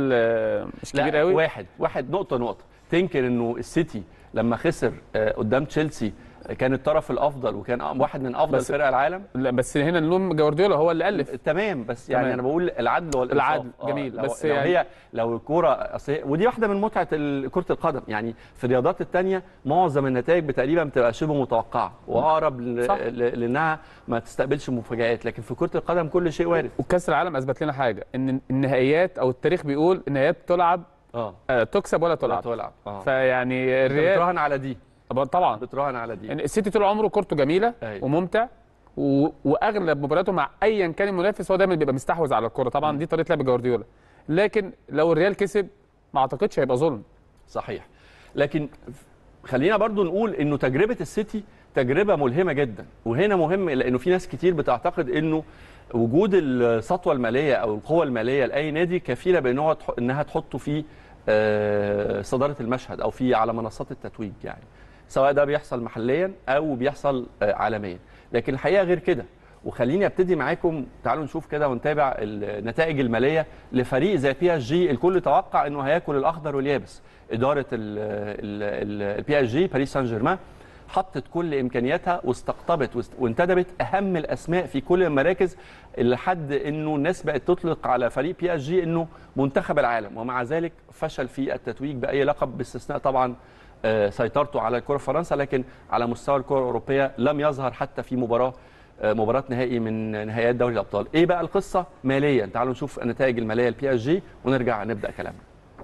Speaker 5: مش كبير قوي.
Speaker 1: واحد واحد نقطه نقطه تنكر انه السيتي لما خسر قدام تشيلسي كان الطرف الافضل وكان واحد من افضل فرق العالم.
Speaker 5: لا بس هنا نلوم جوارديولا هو اللي الف.
Speaker 1: تمام، بس يعني تمام. انا بقول العدل والانصاف.
Speaker 5: العدل جميل.
Speaker 1: آه
Speaker 5: بس
Speaker 1: لو
Speaker 5: يعني
Speaker 1: هي لو الكوره ودي واحده من متعه كره القدم، يعني في الرياضات الثانيه معظم النتائج تقريبا بتبقى شبه متوقعه واقرب لانها ما تستقبلش مفاجآت، لكن في كره القدم كل شيء وارد.
Speaker 5: وكاس العالم اثبت لنا حاجه، ان النهائيات او التاريخ بيقول النهائيات تلعب اه تكسب ولا تلعب.
Speaker 1: ولا تلعب. آه.
Speaker 5: فيعني الريال
Speaker 1: بتراهن على دي
Speaker 5: طبعا
Speaker 1: بتراهن على دي.
Speaker 5: يعني السيتي طول عمره كورته جميله أيوة. وممتع، واغلب مبارياته مع ايا كان المنافس هو دايما بيبقى مستحوذ على الكره. طبعا دي طريقه لعب جوارديولا، لكن لو الريال كسب ما اعتقدش هيبقى ظلم.
Speaker 1: صحيح. لكن خلينا برضو نقول انه تجربه السيتي تجربه ملهمه جدا، وهنا مهم لانه في ناس كتير بتعتقد انه وجود السطوه الماليه او القوه الماليه لاي نادي كفيله بانه انها تحطه في صداره المشهد او في على منصات التتويج، يعني سواء ده بيحصل محليا او بيحصل عالميا. لكن الحقيقه غير كده. وخليني ابتدي معاكم، تعالوا نشوف كده ونتابع النتائج الماليه لفريق زي بي اس جي. الكل توقع انه هياكل الاخضر واليابس. اداره البي اس جي باريس سان جيرمان حطت كل امكانياتها واستقطبت وانتدبت اهم الاسماء في كل المراكز، لحد انه الناس بقت تطلق على فريق بي اس جي انه منتخب العالم، ومع ذلك فشل في التتويج باي لقب باستثناء طبعا سيطرته على الكره في فرنسا، لكن على مستوى الكره الاوروبيه لم يظهر حتى في مباراه مباراه نهائي من نهائيات دوري الابطال. ايه بقى القصه ماليا؟ تعالوا نشوف النتائج الماليه للبي اس جي ونرجع نبدا كلامنا.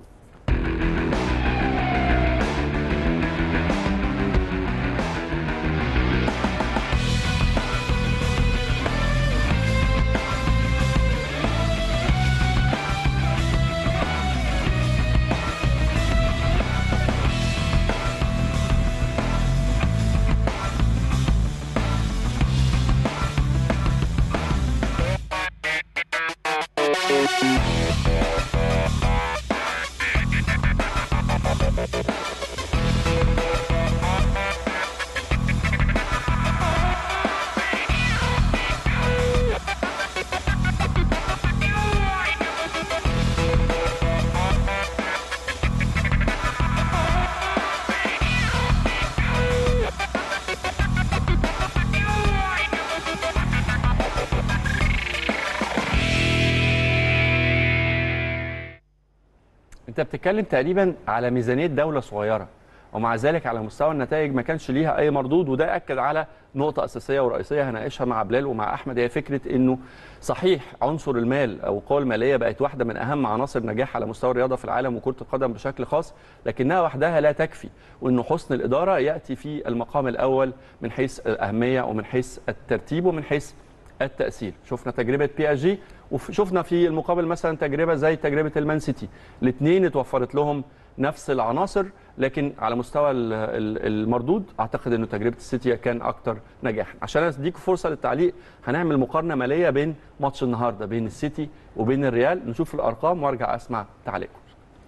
Speaker 1: انت بتتكلم تقريبا على ميزانيه دوله صغيره، ومع ذلك على مستوى النتائج ما كانش ليها اي مردود. وده اكد على نقطه اساسيه ورئيسيه هناقشها مع بلال ومع احمد، هي فكره انه صحيح عنصر المال او القوه الماليه بقت واحده من اهم عناصر النجاح على مستوى الرياضه في العالم وكره القدم بشكل خاص، لكنها وحدها لا تكفي، وانه حسن الاداره ياتي في المقام الاول من حيث الاهميه ومن حيث الترتيب ومن حيث التاثير. شفنا تجربه بي اس جي وشفنا في المقابل مثلا تجربه زي تجربه المان سيتي، الاثنين اتوفرت لهم نفس العناصر، لكن على مستوى المردود اعتقد انه تجربه السيتي كان اكثر نجاحا. عشان اديكم فرصه للتعليق هنعمل مقارنه ماليه بين ماتش النهارده بين السيتي وبين الريال، نشوف الارقام وارجع اسمع تعليقكم.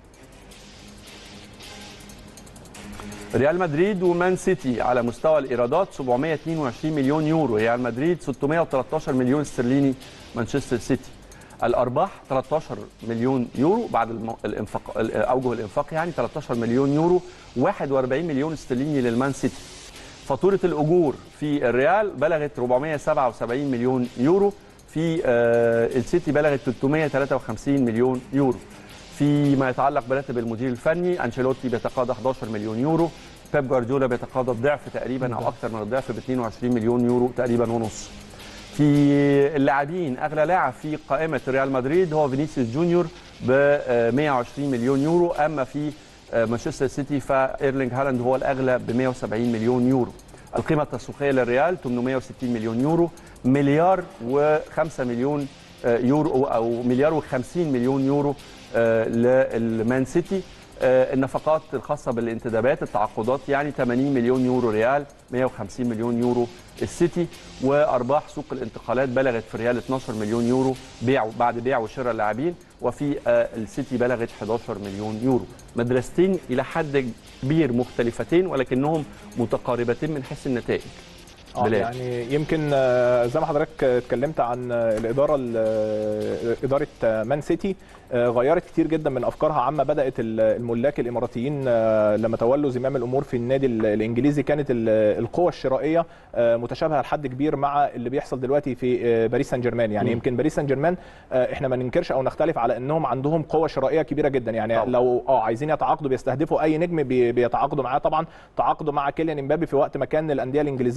Speaker 1: ريال مدريد ومان سيتي على مستوى الايرادات سبعمائة واثنين وعشرين مليون يورو، ريال مدريد ستمائة وثلاثة عشر مليون استرليني مانشستر سيتي. الارباح ثلاثة عشر مليون يورو بعد الانفاق اوجه الانفاق، يعني ثلاثة عشر مليون يورو، واحد وأربعين مليون استرليني للمان سيتي. فاتوره الاجور في الريال بلغت أربعمائة وسبعة وسبعين مليون يورو، في السيتي بلغت ثلاثمائة وثلاثة وخمسين مليون يورو. فيما يتعلق براتب المدير الفني انشيلوتي بيتقاضى أحد عشر مليون يورو، بيب جوارديولا بيتقاضى الضعف تقريبا او اكثر من الضعف ب اثنين وعشرين مليون يورو تقريبا ونص. في اللاعبين اغلى لاعب في قائمه ريال مدريد هو فينيسيوس جونيور ب مائة وعشرين مليون يورو، اما في مانشستر سيتي فايرلينج هالاند هو الاغلى ب مائة وسبعين مليون يورو. القيمه التسويقيه للريال ثمانمائة وستين مليون يورو، مليار وخمسة مليون يورو او مليار وخمسين مليون يورو للمان سيتي. النفقات الخاصه بالانتدابات التعاقدات يعني ثمانين مليون يورو ريال، مائة وخمسين مليون يورو السيتي. وارباح سوق الانتقالات بلغت في الريال اثني عشر مليون يورو بيع بعد بيع وشراء اللاعبين، وفي السيتي بلغت أحد عشر مليون يورو. مدرستين الى حد كبير مختلفتين ولكنهم متقاربتين من حيث النتائج.
Speaker 4: اه يعني يمكن زي ما حضرتك اتكلمت عن الاداره اداره مان سيتي غيرت كتير جدا من افكارها عما بدات الملاك الاماراتيين لما تولوا زمام الامور في النادي الانجليزي. كانت القوه الشرائيه متشابهه لحد كبير مع اللي بيحصل دلوقتي في باريس سان جيرمان. يعني م. يمكن باريس سان جيرمان احنا ما ننكرش او نختلف على انهم عندهم قوه شرائيه كبيره جدا، يعني طبعا. لو اه عايزين يتعاقدوا بيستهدفوا اي نجم بيتعاقدوا معاه. طبعا تعاقدوا مع كيليان امبابي في وقت ما كان الانديه الانجليزيه لسه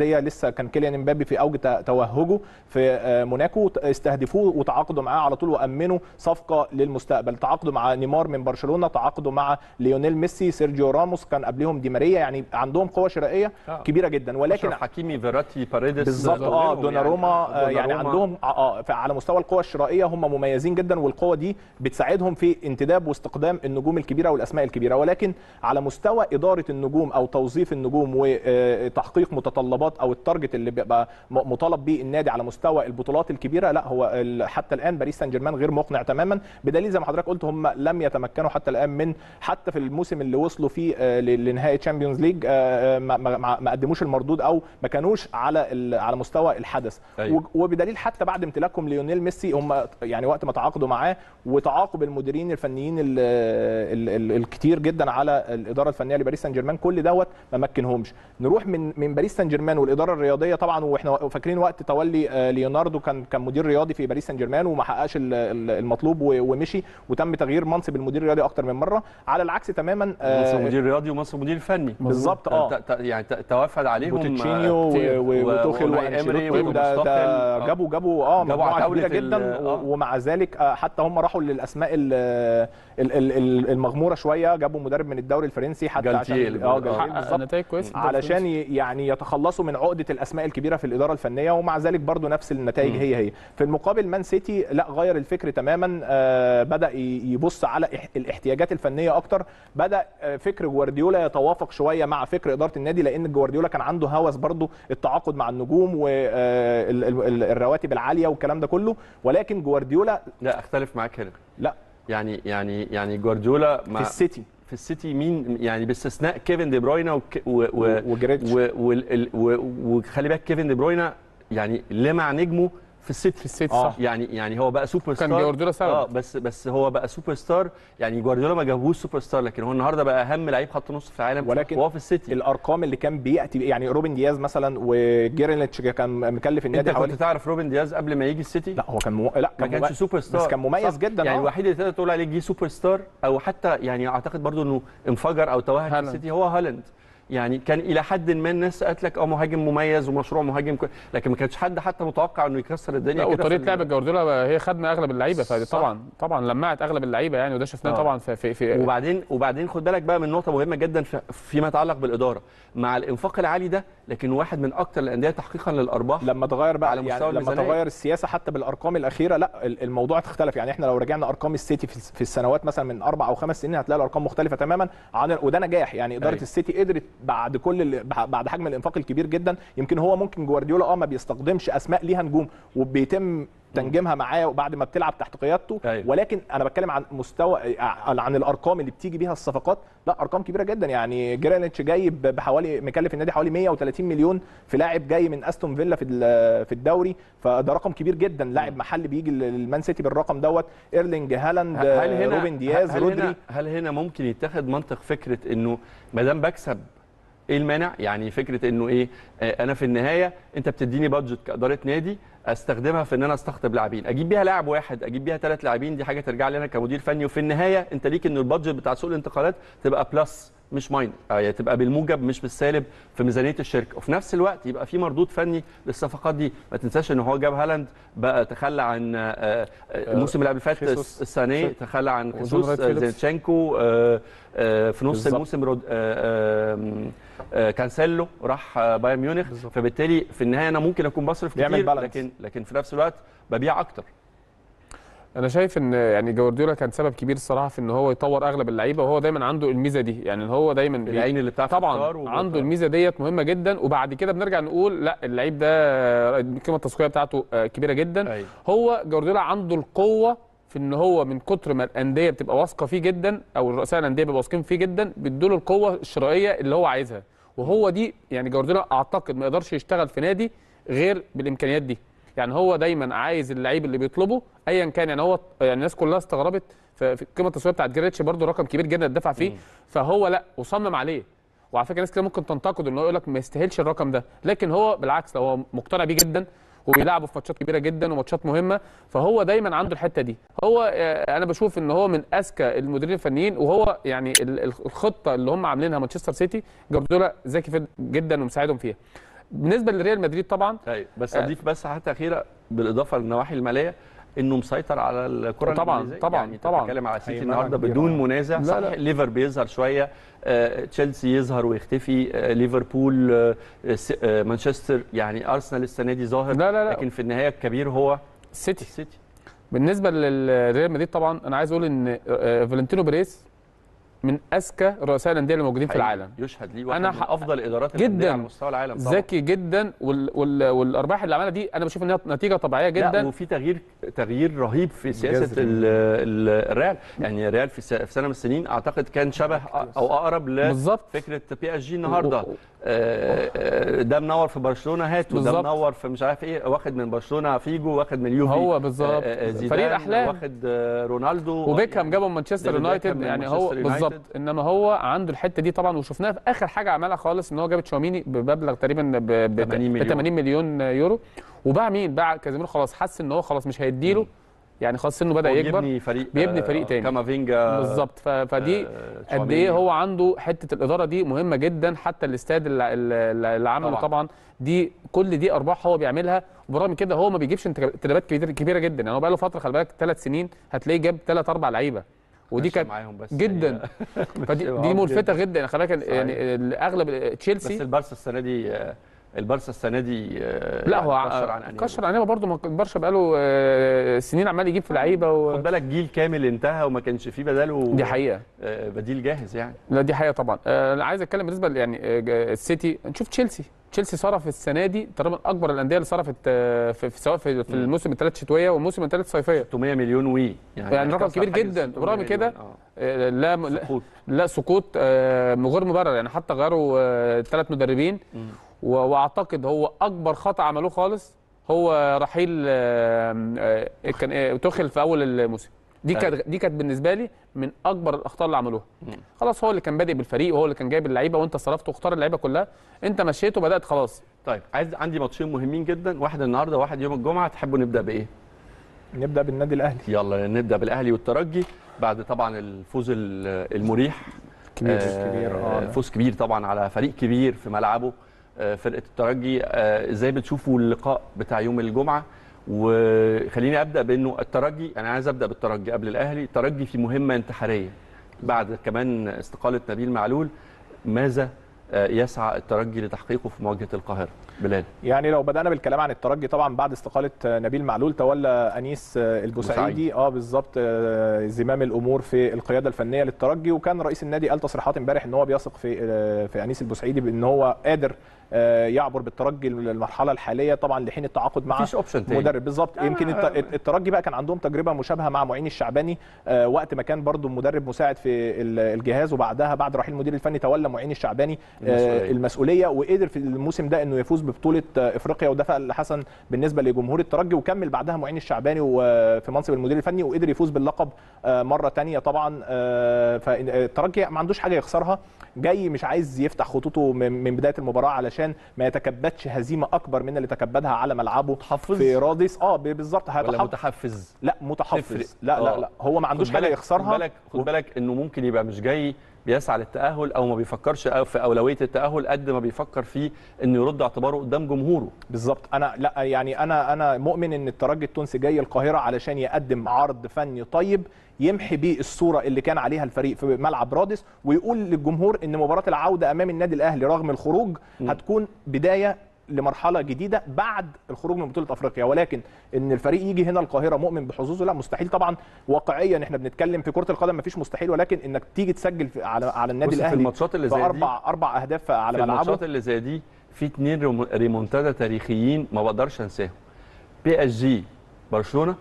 Speaker 4: كان كيليان امبابي في اوج توهجه في موناكو، استهدفوه وتعاقدوا معاه على طول وامنوا صفقه للمستقبل. تعاقدوا مع نيمار من برشلونه، تعاقدوا مع ليونيل ميسي، سيرجيو راموس، كان قبلهم دي ماريا، يعني عندهم قوه شرائيه آه. كبيره جدا. ولكن
Speaker 1: حكيمي، فيراتي، باريدس
Speaker 4: بالظبط اه دوناروما يعني, يعني عندهم اه على مستوى القوه الشرائيه هم مميزين جدا، والقوه دي بتساعدهم في انتداب واستقدام النجوم الكبيره والاسماء الكبيره. ولكن على مستوى اداره النجوم او توظيف النجوم وتحقيق متطلبات او التارجت اللي بيبقى مطالب به النادي على مستوى البطولات الكبيره، لا هو حتى الان باريس سان جيرمان غير مقنع تماما، بدليل زي ما حضرتك قلت هم لم يتمكنوا حتى الان من حتى في الموسم اللي وصلوا فيه لنهائي تشامبيونز ليج ما قدموش المردود او ما كانوش على على مستوى الحدث. أيوة. وبدليل حتى بعد امتلاكهم ليونيل ميسي هم يعني وقت ما تعاقدوا معاه وتعاقب المديرين الفنيين ال ال ال الكتير جدا على الاداره الفنيه لباريس سان جيرمان، كل دوت ما مكنهمش. نروح من من باريس سان جيرمان والاداره الرياضيه طبعا، واحنا فاكرين وقت تولي ليوناردو كان كان مدير رياضي في باريس سان جيرمان وما حققش المطلوب ومشي، وتم تغيير منصب المدير الرياضي اكتر من مره. على العكس تماما
Speaker 1: منصب مدير رياضي ومنصب مدير فني
Speaker 4: بالظبط اه
Speaker 1: يعني توفد عليهم
Speaker 4: بوتشينيو وتوخيل وانشيلوتي، ده جابوا جابوا اه مجموعه كبيره جدا. ومع ذلك حتى هم راحوا للاسماء المغموره شويه، جابوا مدرب من الدوري الفرنسي حتى عشان اه بالظبط علشان يعني يتخلصوا من عقده الاسماء الكبيره في الاداره الفنيه، ومع ذلك برضو نفس النتائج هي هي. في المقابل مان سيتي لا غير الفكر تماما، آه بدا يبص على الاحتياجات الفنيه اكتر، بدا فكر جوارديولا يتوافق شويه مع فكر اداره النادي، لان جوارديولا كان عنده هوس برضو التعاقد مع النجوم والرواتب العاليه والكلام ده كله. ولكن جوارديولا
Speaker 1: لا اختلف معاك هنا،
Speaker 4: لا
Speaker 1: يعني يعني يعني جوارديولا
Speaker 4: في السيتي
Speaker 1: في السيتي مين يعني باستثناء كيفن دي بروينا
Speaker 4: وجريتش
Speaker 1: وخلي بالك كيفن دي بروينا يعني لمع نجمه في السيتي
Speaker 5: في السيتي
Speaker 1: آه.
Speaker 5: صح،
Speaker 1: يعني يعني هو بقى سوبر ستار،
Speaker 5: كان جوارديولا سبب
Speaker 1: اه بس بس هو بقى سوبر ستار، يعني جوارديولا ما جابوش سوبر ستار، لكن هو النهارده بقى اهم لعيب خط نص في العالم،
Speaker 4: ولكن
Speaker 1: وهو في السيتي.
Speaker 4: الارقام اللي كان بياتي يعني روبن دياز مثلا وجيرينيتش كان مكلف النادي
Speaker 1: انت حوالي. كنت تعرف روبن دياز قبل ما يجي السيتي؟
Speaker 4: لا هو كان مو... لا
Speaker 1: ما كانش سوبر ستار
Speaker 4: بس كان مميز جدا
Speaker 1: يعني الوحيد اللي تقدر تقول عليه جه سوبر ستار او حتى يعني اعتقد برضو انه انفجر او توهج في السيتي هو هالاند. يعني كان الى حد ما الناس قالت لك اه مهاجم مميز ومشروع مهاجم كوي... لكن ما كانش حد حتى متوقع انه يكسر الدنيا كده.
Speaker 5: وطريقه لعب جوارديولا هي خدمه اغلب اللعيبه، فدي طبعا طبعا لمعت اغلب اللعيبه يعني، وده شفناه طبعا في, في في
Speaker 1: وبعدين وبعدين خد بالك بقى من نقطه مهمه جدا فيما يتعلق بالاداره مع الانفاق العالي ده، لكن واحد من اكثر الانديه تحقيقا للارباح
Speaker 4: لما تغير بقى على مستوى يعني لما تغير السياسه حتى بالارقام الاخيره، لا الموضوع اختلف. يعني احنا لو رجعنا ارقام السيتي في السنوات مثلا من اربع او خمس سنين هتلاقي الارقام مختلفه تماما عن، وده نجاح يعني اداره أي. السيتي قدرت بعد كل بعد حجم الانفاق الكبير جدا. يمكن هو ممكن جوارديولا اه ما بيستخدمش اسماء ليها نجوم وبيتم تنجيمها معاه وبعد ما بتلعب تحت قيادته، أيوة. ولكن انا بتكلم عن مستوى عن الارقام اللي بتيجي بيها الصفقات، لا ارقام كبيره جدا. يعني جرينيتش جاي بحوالي مكلف النادي حوالي مية وتلاتين مليون في لاعب جاي من استون فيلا في في الدوري، فده رقم كبير جدا. لاعب محلي بيجي للمان سيتي بالرقم دوت، ايرلينج هالاند، روبن دياز،
Speaker 1: هل
Speaker 4: رودري.
Speaker 1: هنا هل هنا ممكن يتخذ منطق فكره انه ما دام بكسب ايه المانع؟ يعني فكره انه ايه آه انا في النهايه انت بتديني بادجت كاداره نادي استخدمها في ان انا استقطب لاعبين، اجيب بيها لاعب واحد اجيب بيها ثلاث لاعبين، دي حاجه ترجع لي انا كمدير فني، وفي النهايه انت ليك ان البادجت بتاع سوق الانتقالات تبقى بلس مش ماين، يعني تبقى بالموجب مش بالسالب في ميزانيه الشركه، وفي نفس الوقت يبقى في مردود فني للصفقات دي. ما تنساش ان هو جاب هالاند بقى تخلى عن الموسم اللي قبل فات السنه تخلى عن خصوص زينشينكو في نص بالزبط. الموسم رود كانسيلو راح بايرن ميونخ، فبالتالي في النهايه انا ممكن اكون بصرف كتير لكن لكن في نفس الوقت ببيع اكتر.
Speaker 5: انا شايف ان يعني جوارديولا كان سبب كبير الصراحه في ان هو يطور اغلب اللعيبه، وهو دايما عنده الميزه دي، يعني هو دايما
Speaker 1: العين اللي بتاع
Speaker 5: طبعا عنده الميزه ديت مهمه جدا. وبعد كده بنرجع نقول لا اللعيب ده القيمه التسويقيه بتاعته كبيره جدا. أي. هو جوارديولا عنده القوه في ان هو من كتر ما الانديه بتبقى واثقه فيه جدا او رؤساء الانديه بيبقوا واثقين فيه جدا، بيدوا له القوه الشرائيه اللي هو عايزها، وهو دي يعني جوارديولا اعتقد ما يقدرش يشتغل في نادي غير بالامكانيات دي. يعني هو دايما عايز اللعيب اللي بيطلبه ايا كان. يعني هو يعني الناس كلها استغربت في القيمه التسويقيه بتاعت جريتش، برده رقم كبير جدا اتدفع فيه، فهو لا وصمم عليه. وعلى فكره ناس كده ممكن تنتقد ان هو يقول لك ما يستاهلش الرقم ده، لكن هو بالعكس هو مقتنع بيه جدا وبيلعبه في ماتشات كبيره جدا وماتشات مهمه، فهو دايما عنده الحته دي. هو انا بشوف ان هو من اذكى المديرين الفنيين، وهو يعني الخطه اللي هم عاملينها مانشستر سيتي جوارديولا ذكي جدا ومساعدهم فيها. بالنسبه لريال مدريد طبعا
Speaker 1: ايوه بس اضيف بس حتى اخيره بالاضافه للنواحي الماليه انه مسيطر على الكره
Speaker 5: طبعا
Speaker 1: الانجليزيه.
Speaker 5: طبعا
Speaker 1: يعني
Speaker 5: طبعا
Speaker 1: بتتكلم على سيتي النهارده بدون
Speaker 4: كبيرة.
Speaker 1: منازع.
Speaker 5: لا
Speaker 1: صحيح
Speaker 5: لا.
Speaker 1: ليفر بيظهر شويه، آه، تشيلسي يظهر ويختفي، آه، ليفربول، آه، آه، مانشستر، يعني ارسنال السنه دي ظاهر.
Speaker 5: لا لا لا.
Speaker 1: لكن في النهايه الكبير هو
Speaker 5: السيتي.
Speaker 1: السيتي.
Speaker 5: بالنسبه للريال مدريد طبعا انا عايز اقول ان آه، فالنتينو بريس من اذكى رؤساء الانديه اللي موجودين في العالم.
Speaker 1: يشهد ليه واحد
Speaker 5: أنا
Speaker 1: من
Speaker 5: ح-
Speaker 1: افضل ادارات
Speaker 5: جداً.
Speaker 1: الانديه على مستوى العالم طبعا.
Speaker 5: ذكي جدا وال وال والارباح اللي عملها دي انا بشوف انها نتيجه طبيعيه
Speaker 1: لا
Speaker 5: جدا.
Speaker 1: وفي تغيير تغيير رهيب في سياسه
Speaker 4: جذري.
Speaker 1: ال- ال- الريال. يعني الريال في س- في سنه من السنين اعتقد كان شبه او اقرب
Speaker 5: بالظبط.
Speaker 1: لفكره بي اس جي النهارده.
Speaker 5: و- و-
Speaker 1: آه، آه، ده منور في برشلونه هاته، ده
Speaker 5: بالظبط.
Speaker 1: منور في مش عارف ايه، واخد من برشلونه فيجو، واخد من اليوفي
Speaker 5: هو بالظبط.
Speaker 1: آه، آه، زيدان،
Speaker 5: فريق الأحلام.
Speaker 1: واخد آه، رونالدو،
Speaker 5: وبيكهام
Speaker 1: يعني
Speaker 5: جابه من مانشستر
Speaker 1: ديفيد
Speaker 5: يونايتد،
Speaker 1: بيكهام من
Speaker 5: يعني هو
Speaker 1: مانشستر يونايتد.
Speaker 5: بالظبط. انما هو عنده الحته دي طبعا، وشفناها في اخر حاجه عملها خالص ان هو جاب تشاوميني بمبلغ تقريبا ب ب-
Speaker 1: ثمانين
Speaker 5: ب
Speaker 1: مليون.
Speaker 5: ثمانين مليون يورو. وباع مين؟ باع كازيميرو. خلاص حس ان هو خلاص مش هيديله، يعني خلاص سنه بدا
Speaker 1: هو
Speaker 5: يكبر.
Speaker 1: بيبني فريق
Speaker 5: بيبني
Speaker 1: آه،
Speaker 5: فريق تاني.
Speaker 1: كامافينجا
Speaker 5: بالظبط. ف- فدي
Speaker 1: آه،
Speaker 5: قد
Speaker 1: تشاوميني.
Speaker 5: ايه هو عنده حته الاداره دي مهمه جدا. حتى الاستاد اللي, اللي اللي عمله
Speaker 1: طبعاً.
Speaker 5: طبعا دي كل دي ارباح هو بيعملها. وبرغم كده هو ما بيجيبش انتدابات كبيره كبيره جدا. يعني هو بقى له فتره، خلي بالك ثلاث سنين هتلاقيه جاب ثلاث اربع لعيبه، ودي
Speaker 1: ماشية
Speaker 5: كانت
Speaker 1: معاهم بس
Speaker 5: جدا.
Speaker 1: هي-
Speaker 5: فدي
Speaker 1: ماشية
Speaker 5: دي
Speaker 1: معاهم
Speaker 5: ملفته
Speaker 1: جداً.
Speaker 5: جدا. يعني خلي بالك يعني اغلب تشيلسي
Speaker 1: بس البارسا السنه دي آه، البارسا السنه دي آه،
Speaker 5: لا
Speaker 1: يعني
Speaker 5: هو
Speaker 1: كشر عن أنيابه.
Speaker 5: كشر عنيبه برضه. ما برشا بقاله آه، سنين عمال يجيب في لعيبه و...
Speaker 1: خد بالك جيل كامل انتهى وما كانش فيه بداله
Speaker 5: دي حقيقه.
Speaker 1: آه، بديل جاهز يعني.
Speaker 5: لا دي حقيقه طبعا. آه، انا عايز اتكلم بالنسبه ل- يعني آه، السيتي. نشوف تشيلسي. تشيلسي صرف السنه دي تقريبا اكبر الانديه اللي صرفت آه، في في- سواء في, في الموسم الثلاث شتويه والموسم الثلاث صيفيه.
Speaker 1: ستمية مليون وي
Speaker 5: يعني رقم
Speaker 1: كسر
Speaker 5: كبير
Speaker 1: حاجز
Speaker 5: جدا.
Speaker 1: ستمية
Speaker 5: ورغم كده
Speaker 1: مليون. آه.
Speaker 5: آه، لا لا-
Speaker 1: سقوط.
Speaker 5: لا سقوط آه، غير مبرر. يعني حتى غيروا ثلاث مدربين. و- واعتقد هو اكبر خطا عملوه خالص هو رحيل آه، آه، كان آه، توخيل في اول الموسم. دي كانت دي كانت بالنسبه لي من اكبر الاخطاء اللي عملوها. خلاص هو اللي كان بادئ بالفريق وهو اللي كان جايب اللعيبه، وانت صرفت واختار اللعيبه كلها. انت مشيت وبدات خلاص.
Speaker 1: طيب عايز عندي ماتشين مهمين جدا، واحد النهارده وواحد يوم الجمعه. تحبوا نبدا بايه؟
Speaker 4: نبدا بالنادي الاهلي.
Speaker 1: يلا نبدا بالاهلي والترجي بعد طبعا الفوز ال- المريح.
Speaker 5: كبير.
Speaker 1: آه،
Speaker 4: كبير، آه.
Speaker 1: فوز كبير طبعا على فريق كبير في ملعبه. آه، فرقه الترجي. آه، ازاي بتشوفوا اللقاء بتاع يوم الجمعه؟ وخليني ابدا بانه الترجي، انا عايز ابدا بالترجي قبل الاهلي. الترجي في مهمه انتحاريه بعد كمان استقاله نبيل معلول. ماذا آه، يسعى الترجي لتحقيقه في مواجهه القاهره؟ بلال.
Speaker 4: يعني لو بدانا بالكلام عن الترجي، طبعا بعد استقاله نبيل معلول تولى انيس البوسعيدي اه بالظبط آه، زمام الامور في القياده الفنيه للترجي. وكان رئيس النادي قال تصريحات امبارح ان هو بيثق في آه، في انيس البوسعيدي بان هو قادر آه، يعبر بالترجي المرحله الحاليه، طبعا لحين التعاقد مع
Speaker 1: مفيش اوبشن تاني.
Speaker 4: مدرب. بالظبط. يمكن الت- الترجي بقى كان عندهم تجربه مشابهه مع معين الشعباني آه، وقت ما كان برضو مدرب مساعد في ال- الجهاز، وبعدها بعد رحيل المدير الفني تولى معين الشعباني آه،
Speaker 1: المسؤولية.
Speaker 4: المسؤوليه، وقدر في الموسم ده انه يفوز ببطوله آه، افريقيا، وده فعل حسن بالنسبه لجمهور الترجي. وكمل بعدها معين الشعباني وفي منصب المدير الفني، وقدر يفوز باللقب آه، مره ثانيه طبعا. آه، فالترجي ما عندوش حاجه يخسرها، جاي مش عايز يفتح خطوطه من من بدايه المباراه علشان ما يتكبدش هزيمه اكبر من اللي تكبدها على ملعبه
Speaker 1: متحفظ؟
Speaker 4: في رادس. اه ب- بالظبط
Speaker 1: ولا
Speaker 4: هيتحفظ.
Speaker 1: متحفز؟
Speaker 4: لا
Speaker 1: تفرق.
Speaker 4: متحفظ. لا لا
Speaker 1: آه.
Speaker 4: لا هو ما عندوش
Speaker 1: خد
Speaker 4: حاجه
Speaker 1: بالك-
Speaker 4: يخسرها.
Speaker 1: خد بالك خد بالك انه ممكن يبقى مش جاي بيسعى للتاهل او ما بيفكرش أو في اولويه التاهل قد ما بيفكر فيه انه يرد اعتباره قدام جمهوره.
Speaker 4: بالظبط. انا لا يعني انا انا مؤمن ان الترجي التونسي جاي القاهره علشان يقدم عرض فني طيب يمحي بيه الصوره اللي كان عليها الفريق في ملعب رادس، ويقول للجمهور ان مباراه العوده امام النادي الاهلي رغم الخروج هتكون بدايه لمرحله جديده بعد الخروج من بطوله افريقيا. ولكن ان الفريق يجي هنا القاهره مؤمن بحظوظه لا مستحيل طبعا. واقعيا احنا بنتكلم في كره القدم مفيش مستحيل، ولكن انك تيجي تسجل في على على النادي
Speaker 1: بص، في
Speaker 4: الاهلي
Speaker 1: الماتشات اللي زي دي-
Speaker 4: اربع اربع اهداف على
Speaker 1: في
Speaker 4: ملعبه.
Speaker 1: الماتشات اللي زي دي في اتنين ريمو- ريمونتادا تاريخيين ما بقدرش انساهم. بي اس جي برشلونه،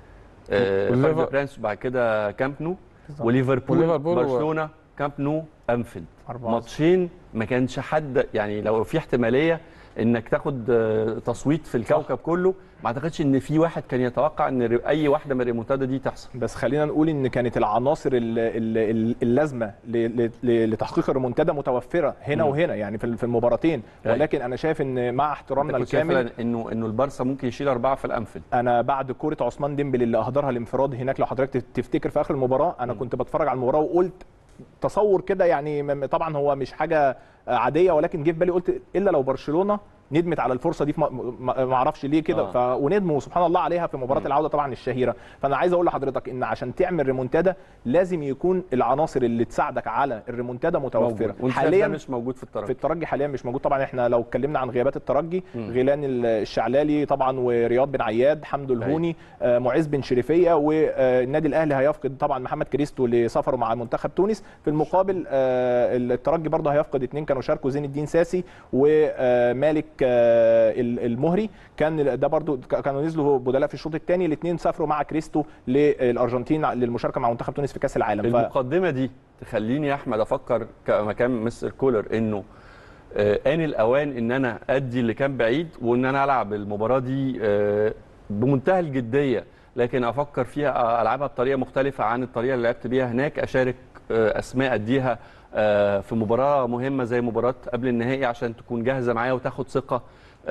Speaker 1: آه،
Speaker 5: والليفر-
Speaker 1: بارك دي برانس، بعد كده كامب نو، وليفربول
Speaker 5: وليفربول و-
Speaker 1: برشلونه كامب نو انفيلد.
Speaker 4: أربعة.
Speaker 1: ماتشين ما كانش حد يعني لو في احتماليه انك تاخد آه، تصويت في الكوكب كله، ما اعتقدش ان في واحد كان يتوقع ان ري- اي واحده من الريمونتادا دي تحصل.
Speaker 4: بس خلينا نقول ان كانت العناصر ال- ال- ال- اللازمه ل- ل- لتحقيق الريمونتادا متوفره هنا
Speaker 1: مم.
Speaker 4: وهنا يعني في في المباراتين.
Speaker 1: أيوة.
Speaker 4: ولكن انا شايف ان مع
Speaker 1: انت
Speaker 4: احترامنا
Speaker 1: كنت شايف
Speaker 4: الكامل،
Speaker 1: انه انه البارسا ممكن يشيل اربعه في الانفيلد.
Speaker 4: انا بعد كوره عثمان ديمبلي اللي اهدرها الانفراد هناك، لو حضرتك تفتكر في اخر المباراه انا كنت بتفرج على المباراه وقلت تصور كده يعني م- طبعا هو مش حاجه عاديه، ولكن جه في بالي قلت الا لو برشلونه ندمت على الفرصه دي، ما اعرفش ليه كده آه. ف... وندموا سبحان الله عليها في مباراه م. العوده طبعا الشهيره. فانا عايز اقول لحضرتك ان عشان تعمل ريمونتادا لازم يكون العناصر اللي تساعدك على الريمونتادا متوفره.
Speaker 1: حاليا مش موجود في الترجي.
Speaker 4: في الترجي حاليا مش موجود. طبعا احنا لو اتكلمنا عن غيابات الترجي، م. غيلان الشعلالي طبعا، ورياض بن عياد، حمدو الهوني، آه معز بن شريفيه، والنادي الاهلي هيفقد طبعا محمد كريستو لسفره مع منتخب تونس. في المقابل آه الترجي برضه هيفقد اثنين كانوا شاركوا، زين الدين ساسي ومالك آه المهري، كان ده برضو كانوا نزلوا بدلاء في الشوط الثاني. الاثنين سافروا مع كريستو للارجنتين للمشاركه مع منتخب تونس في كاس العالم.
Speaker 1: المقدمه ف... دي تخليني يا احمد افكر كمكان مستر كولر انه آه ان الاوان ان انا ادي اللي كان بعيد، وان انا العب المباراه دي آه بمنتهى الجديه، لكن افكر فيها العبها بطريقه مختلفه عن الطريقه اللي لعبت بيها هناك. اشارك آه اسماء اديها آه في مباراه مهمه زي مباراه قبل النهائي عشان تكون جاهزه معايا وتاخد ثقه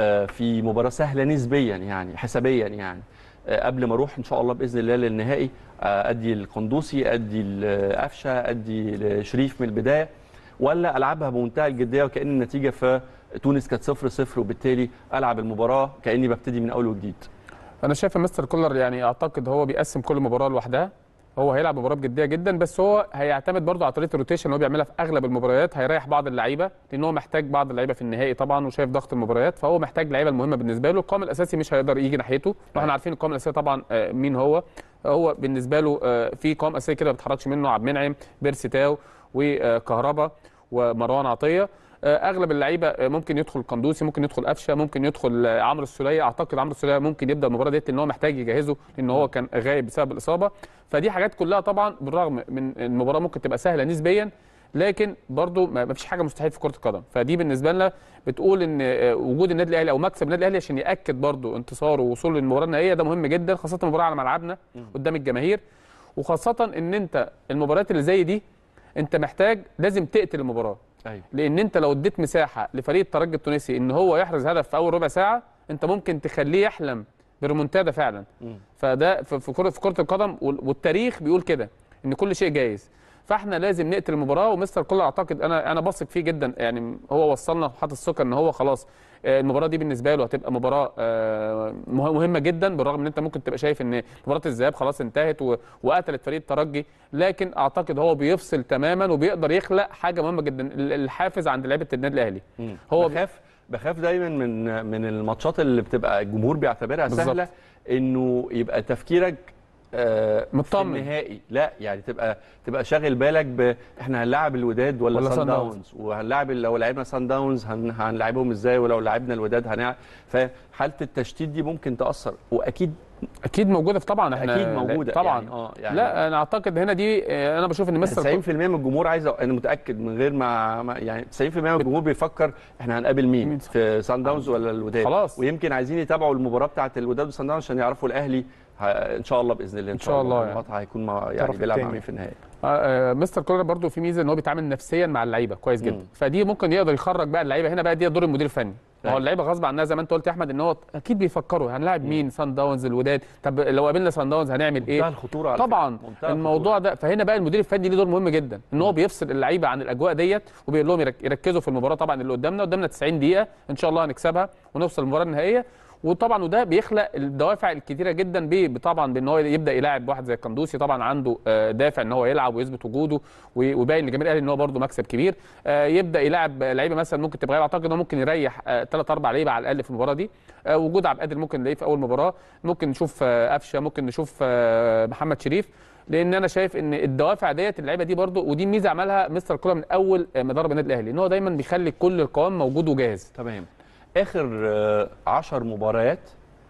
Speaker 1: في مباراه سهله نسبيا يعني حسابيا يعني قبل ما اروح ان شاء الله باذن الله للنهائي. ادي القندوسي، ادي القفشه، ادي شريف من البدايه، ولا العبها بمنتهى الجديه وكأن النتيجه في تونس كانت صفر صفر وبالتالي العب المباراه كاني ببتدي من اول وجديد.
Speaker 5: انا شايف مستر كولر يعني اعتقد هو بيقسم كل مباراه لوحدها. هو هيلعب مباراه بجديه جدا، بس هو هيعتمد برضه على طريقه الروتيشن اللي هو بيعملها في اغلب المباريات. هيريح بعض اللعيبه لان هو محتاج بعض اللعيبه في النهائي طبعا، وشايف ضغط المباريات، فهو محتاج اللعيبه المهمه بالنسبه له. القائم الاساسي مش هيقدر يجي ناحيته، واحنا عارفين القائم الاساسي طبعا مين هو. هو بالنسبه له في قائم اساسي كده ما بيتحركش منه: عبد المنعم، بيرسي تاو، وكهربا، ومروان عطيه. اغلب اللعيبه ممكن يدخل قندوسي، ممكن يدخل قفشه، ممكن يدخل عمرو السوليه. اعتقد عمرو السوليه ممكن يبدا المباراه ديت لان هو محتاج يجهزه لان هو كان غايب بسبب الاصابه. فدي حاجات كلها طبعا بالرغم من المباراه ممكن تبقى سهله نسبيا، لكن برضو ما فيش حاجه مستحيل في كره القدم. فدي بالنسبه لنا بتقول ان وجود النادي الاهلي او مكسب النادي الاهلي عشان ياكد برضو انتصاره ووصوله للمباراه النهائيه ده مهم جدا، خاصه المباراه على ملعبنا قدام الجماهير، وخاصه ان انت المباريات اللي زي دي انت محتاج لازم تقتل المباراه. أيوة. لان انت لو اديت مساحه لفريق الترجي التونسي ان هو يحرز هدف في اول ربع ساعه، انت ممكن تخليه يحلم بريمونتادا فعلا. م. فده في كره في كره القدم، والتاريخ بيقول كده ان كل شيء جايز. فاحنا لازم نقتل المباراه، ومستر كولر اعتقد انا انا بثق فيه جدا. يعني هو وصلنا وحط الثقه ان هو خلاص المباراه دي بالنسبه له هتبقى مباراه مهمه جدا، بالرغم ان انت ممكن تبقى شايف ان مباراه الذهاب خلاص انتهت وقتلت فريق الترجي، لكن اعتقد هو بيفصل تماما وبيقدر يخلق حاجه مهمه جدا، الحافز عند لعيبه النادي الاهلي.
Speaker 1: هو بخاف بخاف دايما من من الماتشات اللي بتبقى الجمهور بيعتبرها سهله بالزبط. انه يبقى تفكيرك آه مطمن في النهائي، لا يعني تبقى تبقى شاغل بالك ب احنا هنلاعب الوداد ولا, ولا سان داونز، وهنلاعب لو لعبنا سان داونز هن... هنلاعبهم ازاي، ولو لعبنا الوداد هنلعب. فحاله التشتيت دي ممكن تاثر، واكيد
Speaker 5: اكيد موجوده طبعا. احنا
Speaker 1: اكيد موجوده
Speaker 5: طبعا
Speaker 1: يعني اه يعني
Speaker 5: لا انا اعتقد هنا دي انا بشوف ان مستر
Speaker 1: تسعين في المية من الجمهور عايز، انا متاكد من غير ما يعني تسعين في المية من الجمهور بيفكر احنا هنقابل مين في سان داونز ولا الوداد خلاص. ويمكن عايزين يتابعوا المباراه بتاعه الوداد وسان داونز عشان يعرفوا الاهلي ان شاء الله باذن الله
Speaker 5: ان شاء الله
Speaker 1: يعني هيكون مع يعني بيلعب مع مين في النهائي.
Speaker 5: آه مستر كولر برضو في ميزه ان هو بيتعامل نفسيا مع اللعيبه كويس جدا. مم. فدي ممكن يقدر يخرج بقى اللعيبه. هنا بقى دي دور المدير الفني. هو اللعيبه غصب عنها زي ما انت قلت يا احمد ان هو اكيد بيفكروا هنلاعب مين، سان داونز، الوداد، طب لو قابلنا سان داونز هنعمل ايه؟
Speaker 1: الخطوره على
Speaker 5: طبعا الموضوع ده. فهنا بقى المدير الفني ليه دور مهم جدا ان هو بيفصل اللعيبه عن الاجواء ديت وبيقول لهم يركزوا في المباراه. طبعا اللي قدامنا قدامنا تسعين دقيقه ان شاء الله هنكسبها ونوصل للمباراه النهائيه. وطبعا وده بيخلق الدوافع الكتيره جدا بيه طبعا بان هو يبدا يلاعب واحد زي القندوسي. طبعا عنده دافع ان هو يلعب ويثبت وجوده ويبين لجماهير الاهلي ان هو برده مكسب كبير. يبدا يلاعب لعيبه مثلا ممكن تبقى غايبه. اعتقد انه ممكن يريح ثلاث اربع لعيبه على الاقل في المباراه دي. وجود عبد القادر ممكن نلاقيه في اول مباراه، ممكن نشوف قفشه، ممكن نشوف محمد شريف، لان انا شايف ان الدوافع ديت اللعيبه دي برده. ودي ميزه عملها مستر كولر من اول ما درب النادي الاهلي ان هو دايما بيخلي كل القوام موجود وجاهز.
Speaker 1: تمام. اخر عشر مباريات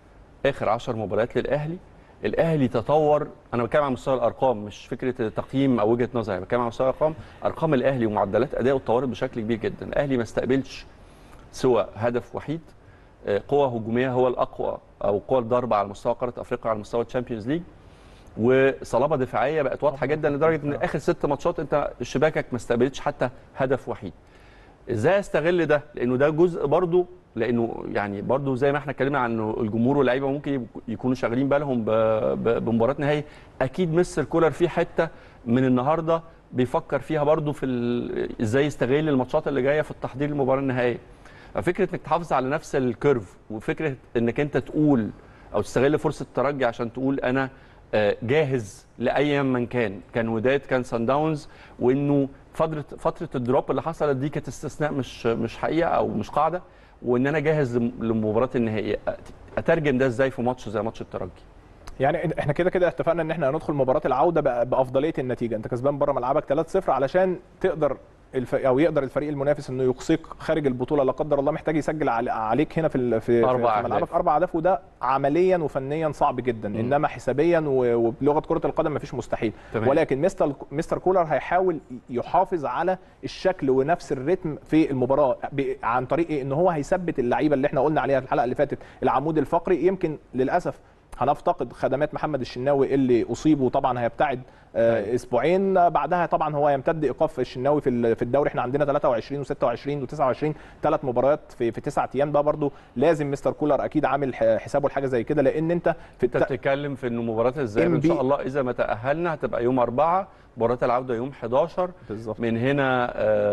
Speaker 1: اخر عشر مباريات للاهلي، الاهلي تطور. انا بتكلم عن مستوى الارقام مش فكره تقييم او وجهه نظر، بتكلم عن مستوى الارقام. ارقام الاهلي ومعدلات اداؤه اتطورت بشكل كبير جدا. الاهلي ما استقبلش سوى هدف وحيد. قوه هجوميه هو الاقوى او قوه الضربه على مستوى قاره افريقيا على مستوى الشامبيونز ليج. وصلابه دفاعيه بقت واضحه جدا لدرجه ان اخر ست ماتشات انت شباكك ما استقبلتش حتى هدف وحيد. ازاي استغل ده؟ لانه ده جزء برضه، لانه يعني برضه زي ما احنا اتكلمنا عن انه الجمهور واللعيبه ممكن يكونوا شاغلين بالهم بمباراه نهائي. اكيد مستر كولر في حته من النهارده بيفكر فيها برضه في ازاي يستغل الماتشات اللي جايه في التحضير للمباراه النهائيه. ففكره انك تحافظ على نفس الكيرف، وفكره انك انت تقول او تستغل فرصه الترجي عشان تقول انا جاهز لاي من كان كان وداد كان سان داونز، وانه فتره فتره الدروب اللي حصلت دي كانت استثناء مش مش حقيقه او مش قاعده، وان انا جاهز للمباراه النهائيه. اترجم ده ازاي في ماتش زي ماتش الترجي؟
Speaker 4: يعني احنا كده كده اتفقنا ان احنا هندخل مباراه العوده بافضليه النتيجه، انت كسبان بره ملعبك ثلاثة صفر علشان تقدر الف... او يقدر الفريق المنافس انه يقصيك خارج البطوله، لا قدر الله محتاج يسجل عليك هنا في ال... في,
Speaker 1: أربع
Speaker 4: في ملعبك اربع اهداف، وده عمليا وفنيا صعب جدا. م. انما حسابيا و... وبلغه كره القدم مفيش مستحيل. تمام. ولكن مستر مستر كولر هيحاول يحافظ على الشكل ونفس الريتم في المباراه ب... عن طريق إيه؟ ان هو هيثبت اللعيبه اللي احنا قلنا عليها في الحلقه اللي فاتت، العمود الفقري. يمكن للاسف هنفتقد خدمات محمد الشناوي اللي اصيب وطبعا هيبتعد آه اسبوعين، بعدها طبعا هو يمتد ايقاف الشناوي في في الدوري. احنا عندنا ثلاثة وعشرين وستة وعشرين وتسعة وعشرين ثلاث مباريات في في تسعة ايام. ده برضو لازم مستر كولر اكيد عامل حسابه لحاجه زي كده، لان انت
Speaker 1: في انت بتتكلم في انه مباراه الذهاب ان شاء الله اذا ما تاهلنا هتبقى يوم أربعة، مباراه العوده يوم حداشر بالظبط. من هنا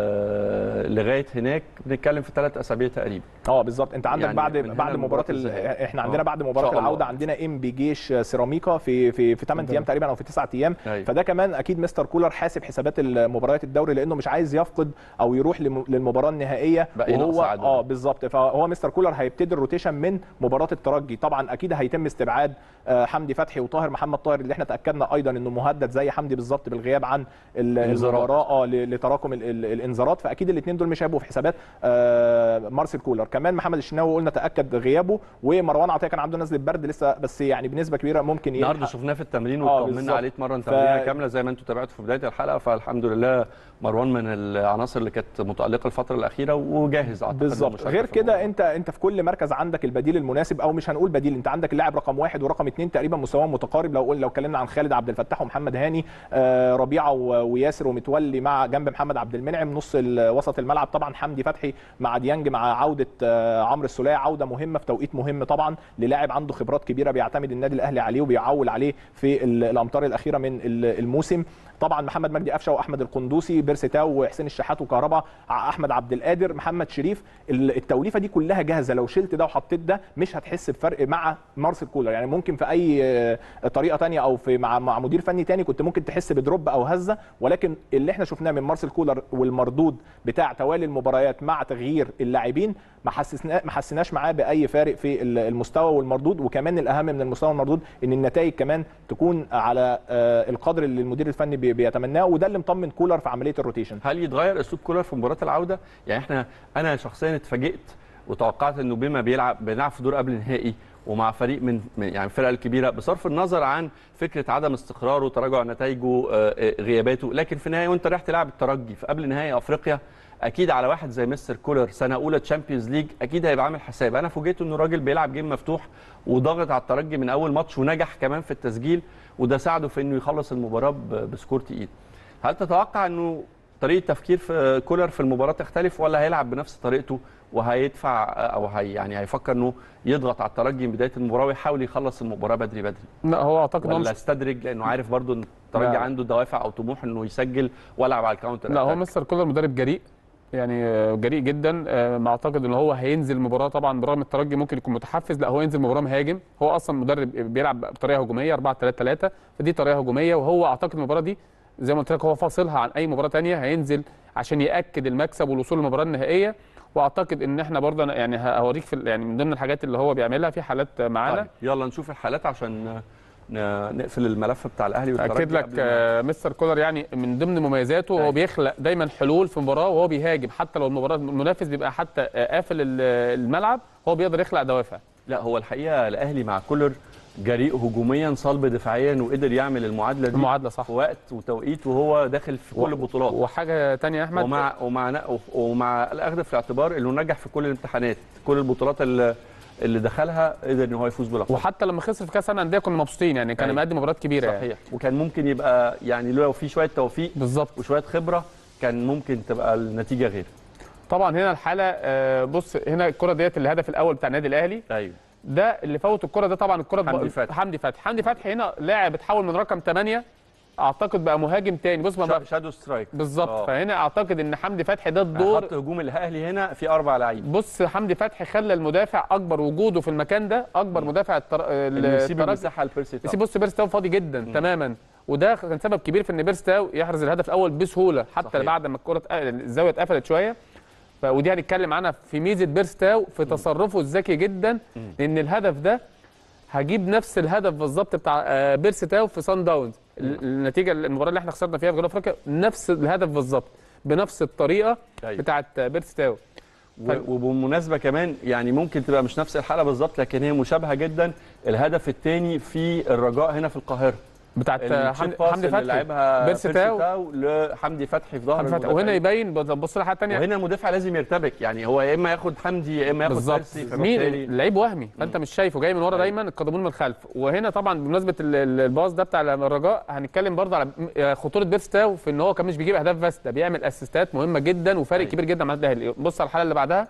Speaker 1: آه لغايه هناك بنتكلم في ثلاث اسابيع تقريبا.
Speaker 4: اه بالظبط. انت عندك يعني بعد بعد مباراه احنا عندنا بعد مباراه العوده عندنا ام بي جيش سيراميكا في في في ثمانية ايام تقريبا او في تسعة ايام. أيوة. فده كمان اكيد مستر كولر حاسب حسابات المباريات الدوري، لانه مش عايز يفقد او يروح للمباراه النهائيه وهو اه بالظبط. فهو مستر كولر هيبتدي الروتيشن من مباراه الترجي. طبعا اكيد هيتم استبعاد حمدي فتحي وطاهر محمد طاهر اللي احنا تاكدنا ايضا انه مهدد زي حمدي بالظبط بالغياب عن المباراه اه لتراكم الانذارات. فاكيد الاثنين دول مش هيبقوا في حسابات آه مارسيل كولر. كمان محمد الشناوي قلنا تاكد غيابه، ومروان عطيه كان عنده نزله برد لسه، بس يعني بنسبه كبيره ممكن
Speaker 1: يلحق. النهارده شفناه في التمرين وطمنا عليه اتمرن تمرينه ف... كامله زي ما انتم تابعتوا في بدايه الحلقه. فالحمد لله مروان من العناصر اللي كانت متالقه الفتره الاخيره وجاهز اعتقد
Speaker 4: بالظبط. غير كده انت انت في كل مركز عندك البديل المناسب، او مش هنقول بديل، انت عندك اللاعب رقم واحد ورقم اثنين تقريبا مستواهم متقارب. لو لو اتكلمنا عن خالد عبد الفتاح ومحمد هاني، آه ربيعه وياسر ومتولي مع جنب محمد عبد المنعم، نص وسط الملعب طبعا حمدي فتحي مع ديانج مع عوده آه عمرو السوليه، عوده مهمه في توقيت مهم طبعا للاعب عنده خبرات كبيره بيعتمد النادي الاهلي عليه وبيعول عليه في الامتار الاخيره من الموسم. طبعا محمد مجدي قفشه واحمد القندوسي، بيرسيتاو وحسين الشحات وكهربا، احمد عبد القادر، محمد شريف. التوليفه دي كلها جاهزه، لو شلت ده وحطيت ده مش هتحس بفرق مع مارسيل كولر. يعني ممكن في اي طريقه ثانيه او في مع مع مدير فني ثاني كنت ممكن تحس بدروب او هزه، ولكن اللي احنا شفناه من مارسيل كولر والمردود بتاع توالي المباريات مع تغيير اللاعبين ما حسسنا ما حسناش معاه باي فارق في المستوى والمردود. وكمان الاهم من المستوى والمردود ان النتائج كمان تكون على القدر اللي المدير الفني بيتمناه، وده اللي مطمن كولر في عمليه الروتيشن.
Speaker 1: هل يتغير اسلوب كولر في مباراه العوده؟ يعني احنا انا شخصيا اتفاجئت وتوقعت انه بما بيلعب بنلعب في دور قبل نهائي ومع فريق من يعني الفرق الكبيره، بصرف النظر عن فكره عدم استقراره، تراجع نتائجه، غياباته، لكن في النهايه وانت رايح تلعب الترجي في قبل نهائي افريقيا، اكيد على واحد زي مستر كولر سنه اولى تشامبيونز ليج اكيد هيبقى عامل حساب. انا فوجئت انه الراجل بيلعب جيم مفتوح وضاغط على الترجي من اول ماتش، ونجح كمان في التسجيل، وده ساعده في انه يخلص المباراه بسكور تقيل. هل تتوقع انه طريقه تفكير في كولر في المباراه تختلف، ولا هيلعب بنفس طريقته وهيدفع او هي يعني هيفكر انه يضغط على الترجي من بدايه المباراه ويحاول يخلص المباراه بدري بدري؟
Speaker 5: لا هو اعتقد
Speaker 1: ولا استدرج لانه عارف برضو ان الترجي عنده دوافع او طموح انه يسجل والعب على الكاونتر.
Speaker 5: لا هو مستر كولر مدرب جريء، يعني جريء جدا. ما اعتقد ان هو هينزل المباراه طبعا برغم الترجي ممكن يكون متحفز، لا هو ينزل المباراه مهاجم. هو اصلا مدرب بيلعب بطريقه هجوميه أربعة ثلاثة ثلاثة، فدي طريقه هجوميه، وهو اعتقد المباراه دي زي ما قلت لك هو فاصلها عن اي مباراه ثانيه، هينزل عشان ياكد المكسب والوصول للمباراه النهائيه. واعتقد ان احنا برضه يعني هوريك في يعني من ضمن الحاجات اللي هو بيعملها في حالات معانا.
Speaker 1: طيب يلا نشوف الحالات عشان نقفل الملف بتاع الاهلي والترجي.
Speaker 5: اكد لك مستر كولر يعني من ضمن مميزاته هو بيخلق دايما حلول في مباراه وهو بيهاجم، حتى لو المباراه المنافس بيبقى حتى قافل الملعب هو بيقدر يخلق دوافع.
Speaker 1: لا هو الحقيقه الاهلي مع كولر جريء هجوميا صلب دفاعيا، وقدر يعمل المعادله دي
Speaker 5: المعادله صح
Speaker 1: في وقت وتوقيت وهو داخل في كل البطولات.
Speaker 5: وحاجه ثانيه يا احمد،
Speaker 1: ومع ومع ومع الاخذ في الاعتبار انه نجح في كل الامتحانات، كل البطولات اللي اللي دخلها قدر ان هو يفوز باللقب.
Speaker 5: وحتى لما خسر في كاس العالم للانديه كنا مبسوطين، يعني كان مقدم مباريات كبيره.
Speaker 1: صحيح يعني. وكان ممكن يبقى يعني لو في شويه توفيق
Speaker 5: بالظبط
Speaker 1: وشويه خبره كان ممكن تبقى النتيجه غير.
Speaker 5: طبعا هنا الحاله بص هنا الكره ديت الهدف الاول بتاع النادي الاهلي.
Speaker 1: ايوه
Speaker 5: ده اللي فوت الكره ده طبعا الكره
Speaker 1: حمدي فتحي
Speaker 5: حمدي فتحي حمدي فتحي هنا لاعب اتحول من رقم ثمانية اعتقد بقى مهاجم تاني. بص ما
Speaker 1: شادو سترايك
Speaker 5: بالظبط. فهنا اعتقد ان حمدي فتحي ده الدور،
Speaker 1: خط هجوم الاهلي هنا في اربع لعيبه.
Speaker 5: بص حمدي فتحي خلى المدافع اكبر وجوده في المكان ده، اكبر م. مدافع التر...
Speaker 1: يسيب المساحه لبيرسي تاو.
Speaker 5: يسيب بص بيرسي تاو فاضي جدا م. تماما، وده كان سبب كبير في ان بيرسي تاو يحرز الهدف الاول بسهوله حتى صحيح. بعد ما الكره الزاويه اتقفلت شويه. ودي هنتكلم عنها في ميزه بيرسي تاو في تصرفه الذكي جدا، م. لان الهدف ده هجيب نفس الهدف بالظبط بتاع بيرسي تاو في سان داونز، النتيجه المباراه اللي احنا خسرنا فيها في جنوب افريقيا، نفس الهدف بالظبط بنفس الطريقه أيوة. بتاعه بيرسي تاو.
Speaker 1: ف... وبالمناسبه كمان يعني ممكن تبقى مش نفس الحاله بالظبط، لكن هي مشابهه جدا. الهدف الثاني في الرجاء هنا في القاهره
Speaker 5: بتاعت حمدي فتحي
Speaker 1: لعبها بيرسي تاو لحمدي فتحي في ظهر،
Speaker 5: وهنا يبين بص لحاجه ثانيه،
Speaker 1: وهنا المدافع لازم يرتبك، يعني هو يا اما ياخد حمدي يا اما ياخد بيرسي.
Speaker 5: مين اللعيب وهمي فانت مش شايفه جاي من ورا دايما، القادمون من الخلف. وهنا طبعا بمناسبه الباص ده بتاع الرجاء هنتكلم برضه على خطوره بيرسي تاو في ان هو كان مش بيجيب اهداف بس، ده بيعمل اسيستات مهمه جدا وفارق كبير جدا مع الاهلي. بص على الحاله اللي بعدها،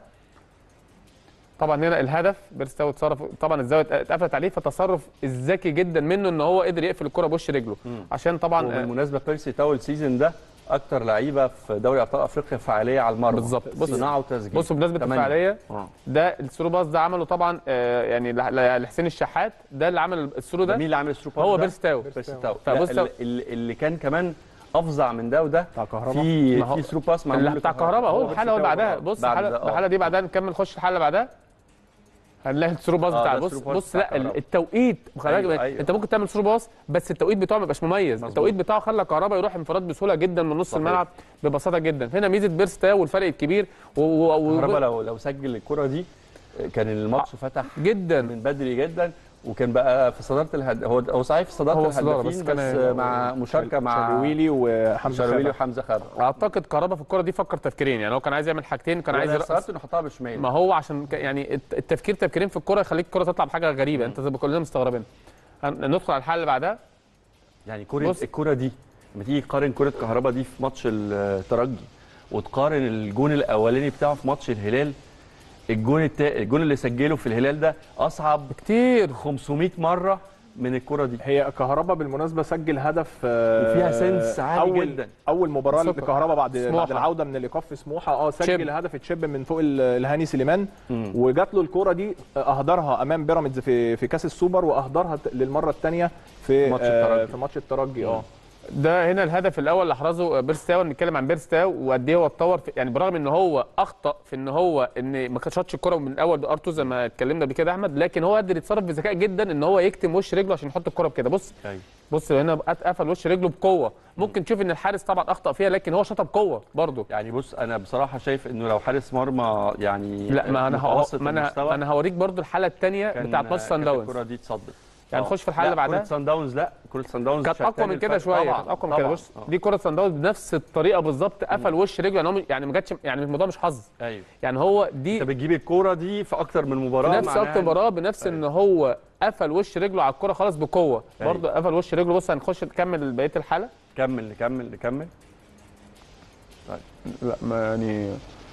Speaker 5: طبعا هنا الهدف بيرسي تاو اتصرف، طبعا الزاويه اتقفلت عليه، فتصرف الذكي جدا منه ان هو قدر يقفل الكره بوش رجله. مم. عشان طبعا
Speaker 1: بالمناسبه بيرسي تاو السيزون ده اكتر لعيبه في دوري ابطال افريقيا فعاليه على المرمى
Speaker 5: بالظبط.
Speaker 1: صناعه وتسجيل.
Speaker 5: بص بمناسبه الفعاليه آه. ده الثرو باص ده عمله طبعا آه يعني لحسين الشحات، ده اللي عمل الثرو ده.
Speaker 1: مين اللي عمل الثرو باص؟
Speaker 5: هو بيرسي تاو.
Speaker 1: بيرسي تاو اللي, اللي كان كمان افظع من ده وده
Speaker 4: بتاع كهرباء
Speaker 1: في في ثرو باص
Speaker 5: معمول بتاع كهرباء اهو. الحاله اللي بعدها بص الحاله دي بعدها نكمل نخش الحاله اللي بعدها هنلاقي الثرو باص بتاع بص بص لا التوقيت خلي بالك. أيوة. انت ممكن تعمل ثرو باص بس التوقيت بتاعه ما يبقاش مميز. مزبوط. التوقيت بتاعه خلى كهربا يروح انفراد بسهوله جدا من نص صحيح. الملعب ببساطه جدا. هنا ميزه بيرسي تاو والفرق الكبير و...
Speaker 1: و... كهربا لو لو سجل الكره دي كان الماتش فتح
Speaker 5: جدا
Speaker 1: من بدري جدا، وكان بقى في صداره الهد... هو هو صحيح في صداره الهدافين بس, بس مع مشاركه مع
Speaker 4: شلويلي وحمزه
Speaker 1: شلويلي وحمزه خابر.
Speaker 5: اعتقد كهربا في الكره دي فكر تفكيرين، يعني هو كان عايز يعمل حاجتين، كان عايز
Speaker 1: يرقص انه يحطها بشمال.
Speaker 5: ما هو عشان يعني التفكير تفكيرين في الكره يخليك الكره تطلع بحاجه غريبه. م. انت كلنا مستغربين. ندخل على الحاله اللي بعدها.
Speaker 1: يعني كره الكره دي لما تيجي تقارن كره كهربا دي في ماتش الترجي وتقارن الجون الاولاني بتاعه في ماتش الهلال، الجون التا... الجون اللي سجله في الهلال ده اصعب
Speaker 5: كتير
Speaker 1: خمسمائة مره من الكره دي.
Speaker 4: هي كهربا بالمناسبه سجل هدف
Speaker 1: وفيها سنس عالي
Speaker 4: أول
Speaker 1: جدا.
Speaker 4: اول مباراه لكهربا بعد سموحة. بعد العوده من الايقاف في سموحه اه سجل شب. هدف تشيب من فوق الهاني سليمان، وجات له الكره دي اهدرها امام بيراميدز في في كاس السوبر، واهدرها للمره الثانيه في ماتش الترجي. في ماتش الترجي اه
Speaker 5: ده هنا الهدف الاول اللي احرزه بيرسي تاو. نتكلم عن بيرسي تاو وقد ايه هو اتطور، يعني برغم ان هو اخطا في ان هو ان ما شاطش الكره من الاول بارتو زي ما اتكلمنا بكده احمد، لكن هو قدر يتصرف بذكاء جدا ان هو يكتم وش رجله عشان يحط الكره بكده. بص أي. بص هنا قفل وش رجله بقوه، ممكن تشوف ان الحارس طبعا اخطا فيها لكن هو شاطها بقوه برده.
Speaker 1: يعني بص انا بصراحه شايف انه لو حارس مرمى يعني
Speaker 5: لا ما انا هو ما انا انا هوريك برده الحاله الثانيه بتاعت ماتش سان داونز.
Speaker 1: الكره دي اتصدت
Speaker 5: يعني نخش في الحاله اللي بعدها.
Speaker 1: كره سان داونز لا كره سان داونز
Speaker 5: كانت اقوى من كده شويه، كانت اقوى من كده. بص دي كره سان داونز بنفس الطريقه بالظبط، قفل وش رجله، يعني هو يعني ما جاتش، يعني الموضوع مش حظ.
Speaker 1: ايوه
Speaker 5: يعني هو دي
Speaker 1: انت بتجيب الكوره دي في اكتر من مباراه،
Speaker 5: نفس اكتر مباراه بنفس أيوة. ان هو قفل وش رجله على الكوره خلاص بقوه. أيوة. برضه قفل وش رجله. بص هنخش نكمل بقيه الحاله.
Speaker 1: كمل نكمل نكمل
Speaker 5: طيب لا ما يعني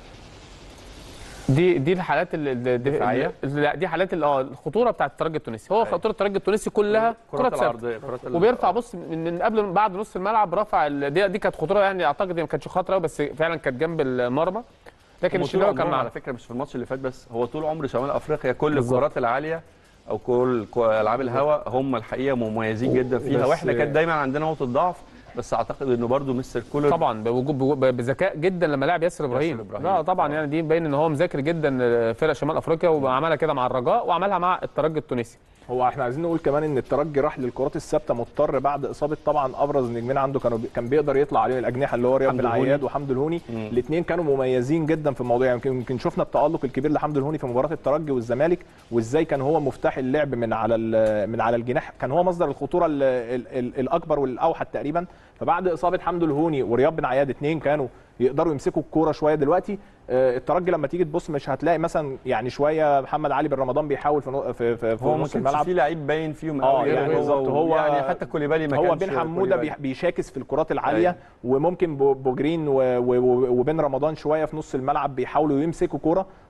Speaker 5: دي دي الحالات الدفاعيه، لا دي حالات اه الخطوره بتاعه الترجي التونسي. هو خطوره الترجي التونسي كلها كرات ثابته وبيرفع. بص من قبل بعد نص الملعب رفع دي, دي كانت خطوره، يعني اعتقد ما كانتش خطره بس فعلا كانت جنب المرمى، لكن الشناوي كان معاه
Speaker 1: على فكره مش في الماتش اللي فات بس، هو طول عمر شمال افريقيا كل الكرات العاليه او كل العاب الهواء هم الحقيقه مميزين جدا فيها، واحنا كانت دايما عندنا نقطه ضعف. بس اعتقد انه برده مستر كولر
Speaker 5: طبعا بذكاء جدا لما لاعب ياسر ابراهيم. ياسر إبراهيم. لا طبعا يعني دي مبين ان هو مذاكر جدا فرق شمال افريقيا، وعملها كده مع الرجاء وعملها مع الترجي التونسي.
Speaker 4: هو احنا عايزين نقول كمان ان الترجي راح للكرات الثابته مضطر بعد اصابه طبعا ابرز نجمين عنده، كانوا كان بيقدر يطلع عليه الاجنحه اللي هو رياض بن عياد وحمد الهوني. الاثنين كانوا مميزين جدا في الموضوع، يعني يمكن شفنا التالق الكبير لحمد الهوني في مباراه الترجي والزمالك، وازاي كان هو مفتاح اللعب من على من على الجناح، كان هو مصدر الخطوره ال ال ال الاكبر والاوحد تقريبا. فبعد اصابه حمد الهوني ورياض بن عياد اثنين كانوا يقدروا يمسكوا الكوره شويه. دلوقتي الترجي لما تيجي تبص مش هتلاقي مثلا يعني شويه محمد علي بن رمضان بيحاول في في في, في نص الملعب.
Speaker 1: هو في لعيب باين فيهم
Speaker 4: قوي يعني بالظبط. هو
Speaker 1: يعني حتى كوليبالي ما كانش،
Speaker 4: هو بن حموده بيشاكس في الكرات العاليه. أي. وممكن بوجرين وبن رمضان شويه في نص الملعب بيحاولوا يمسكوا كوره،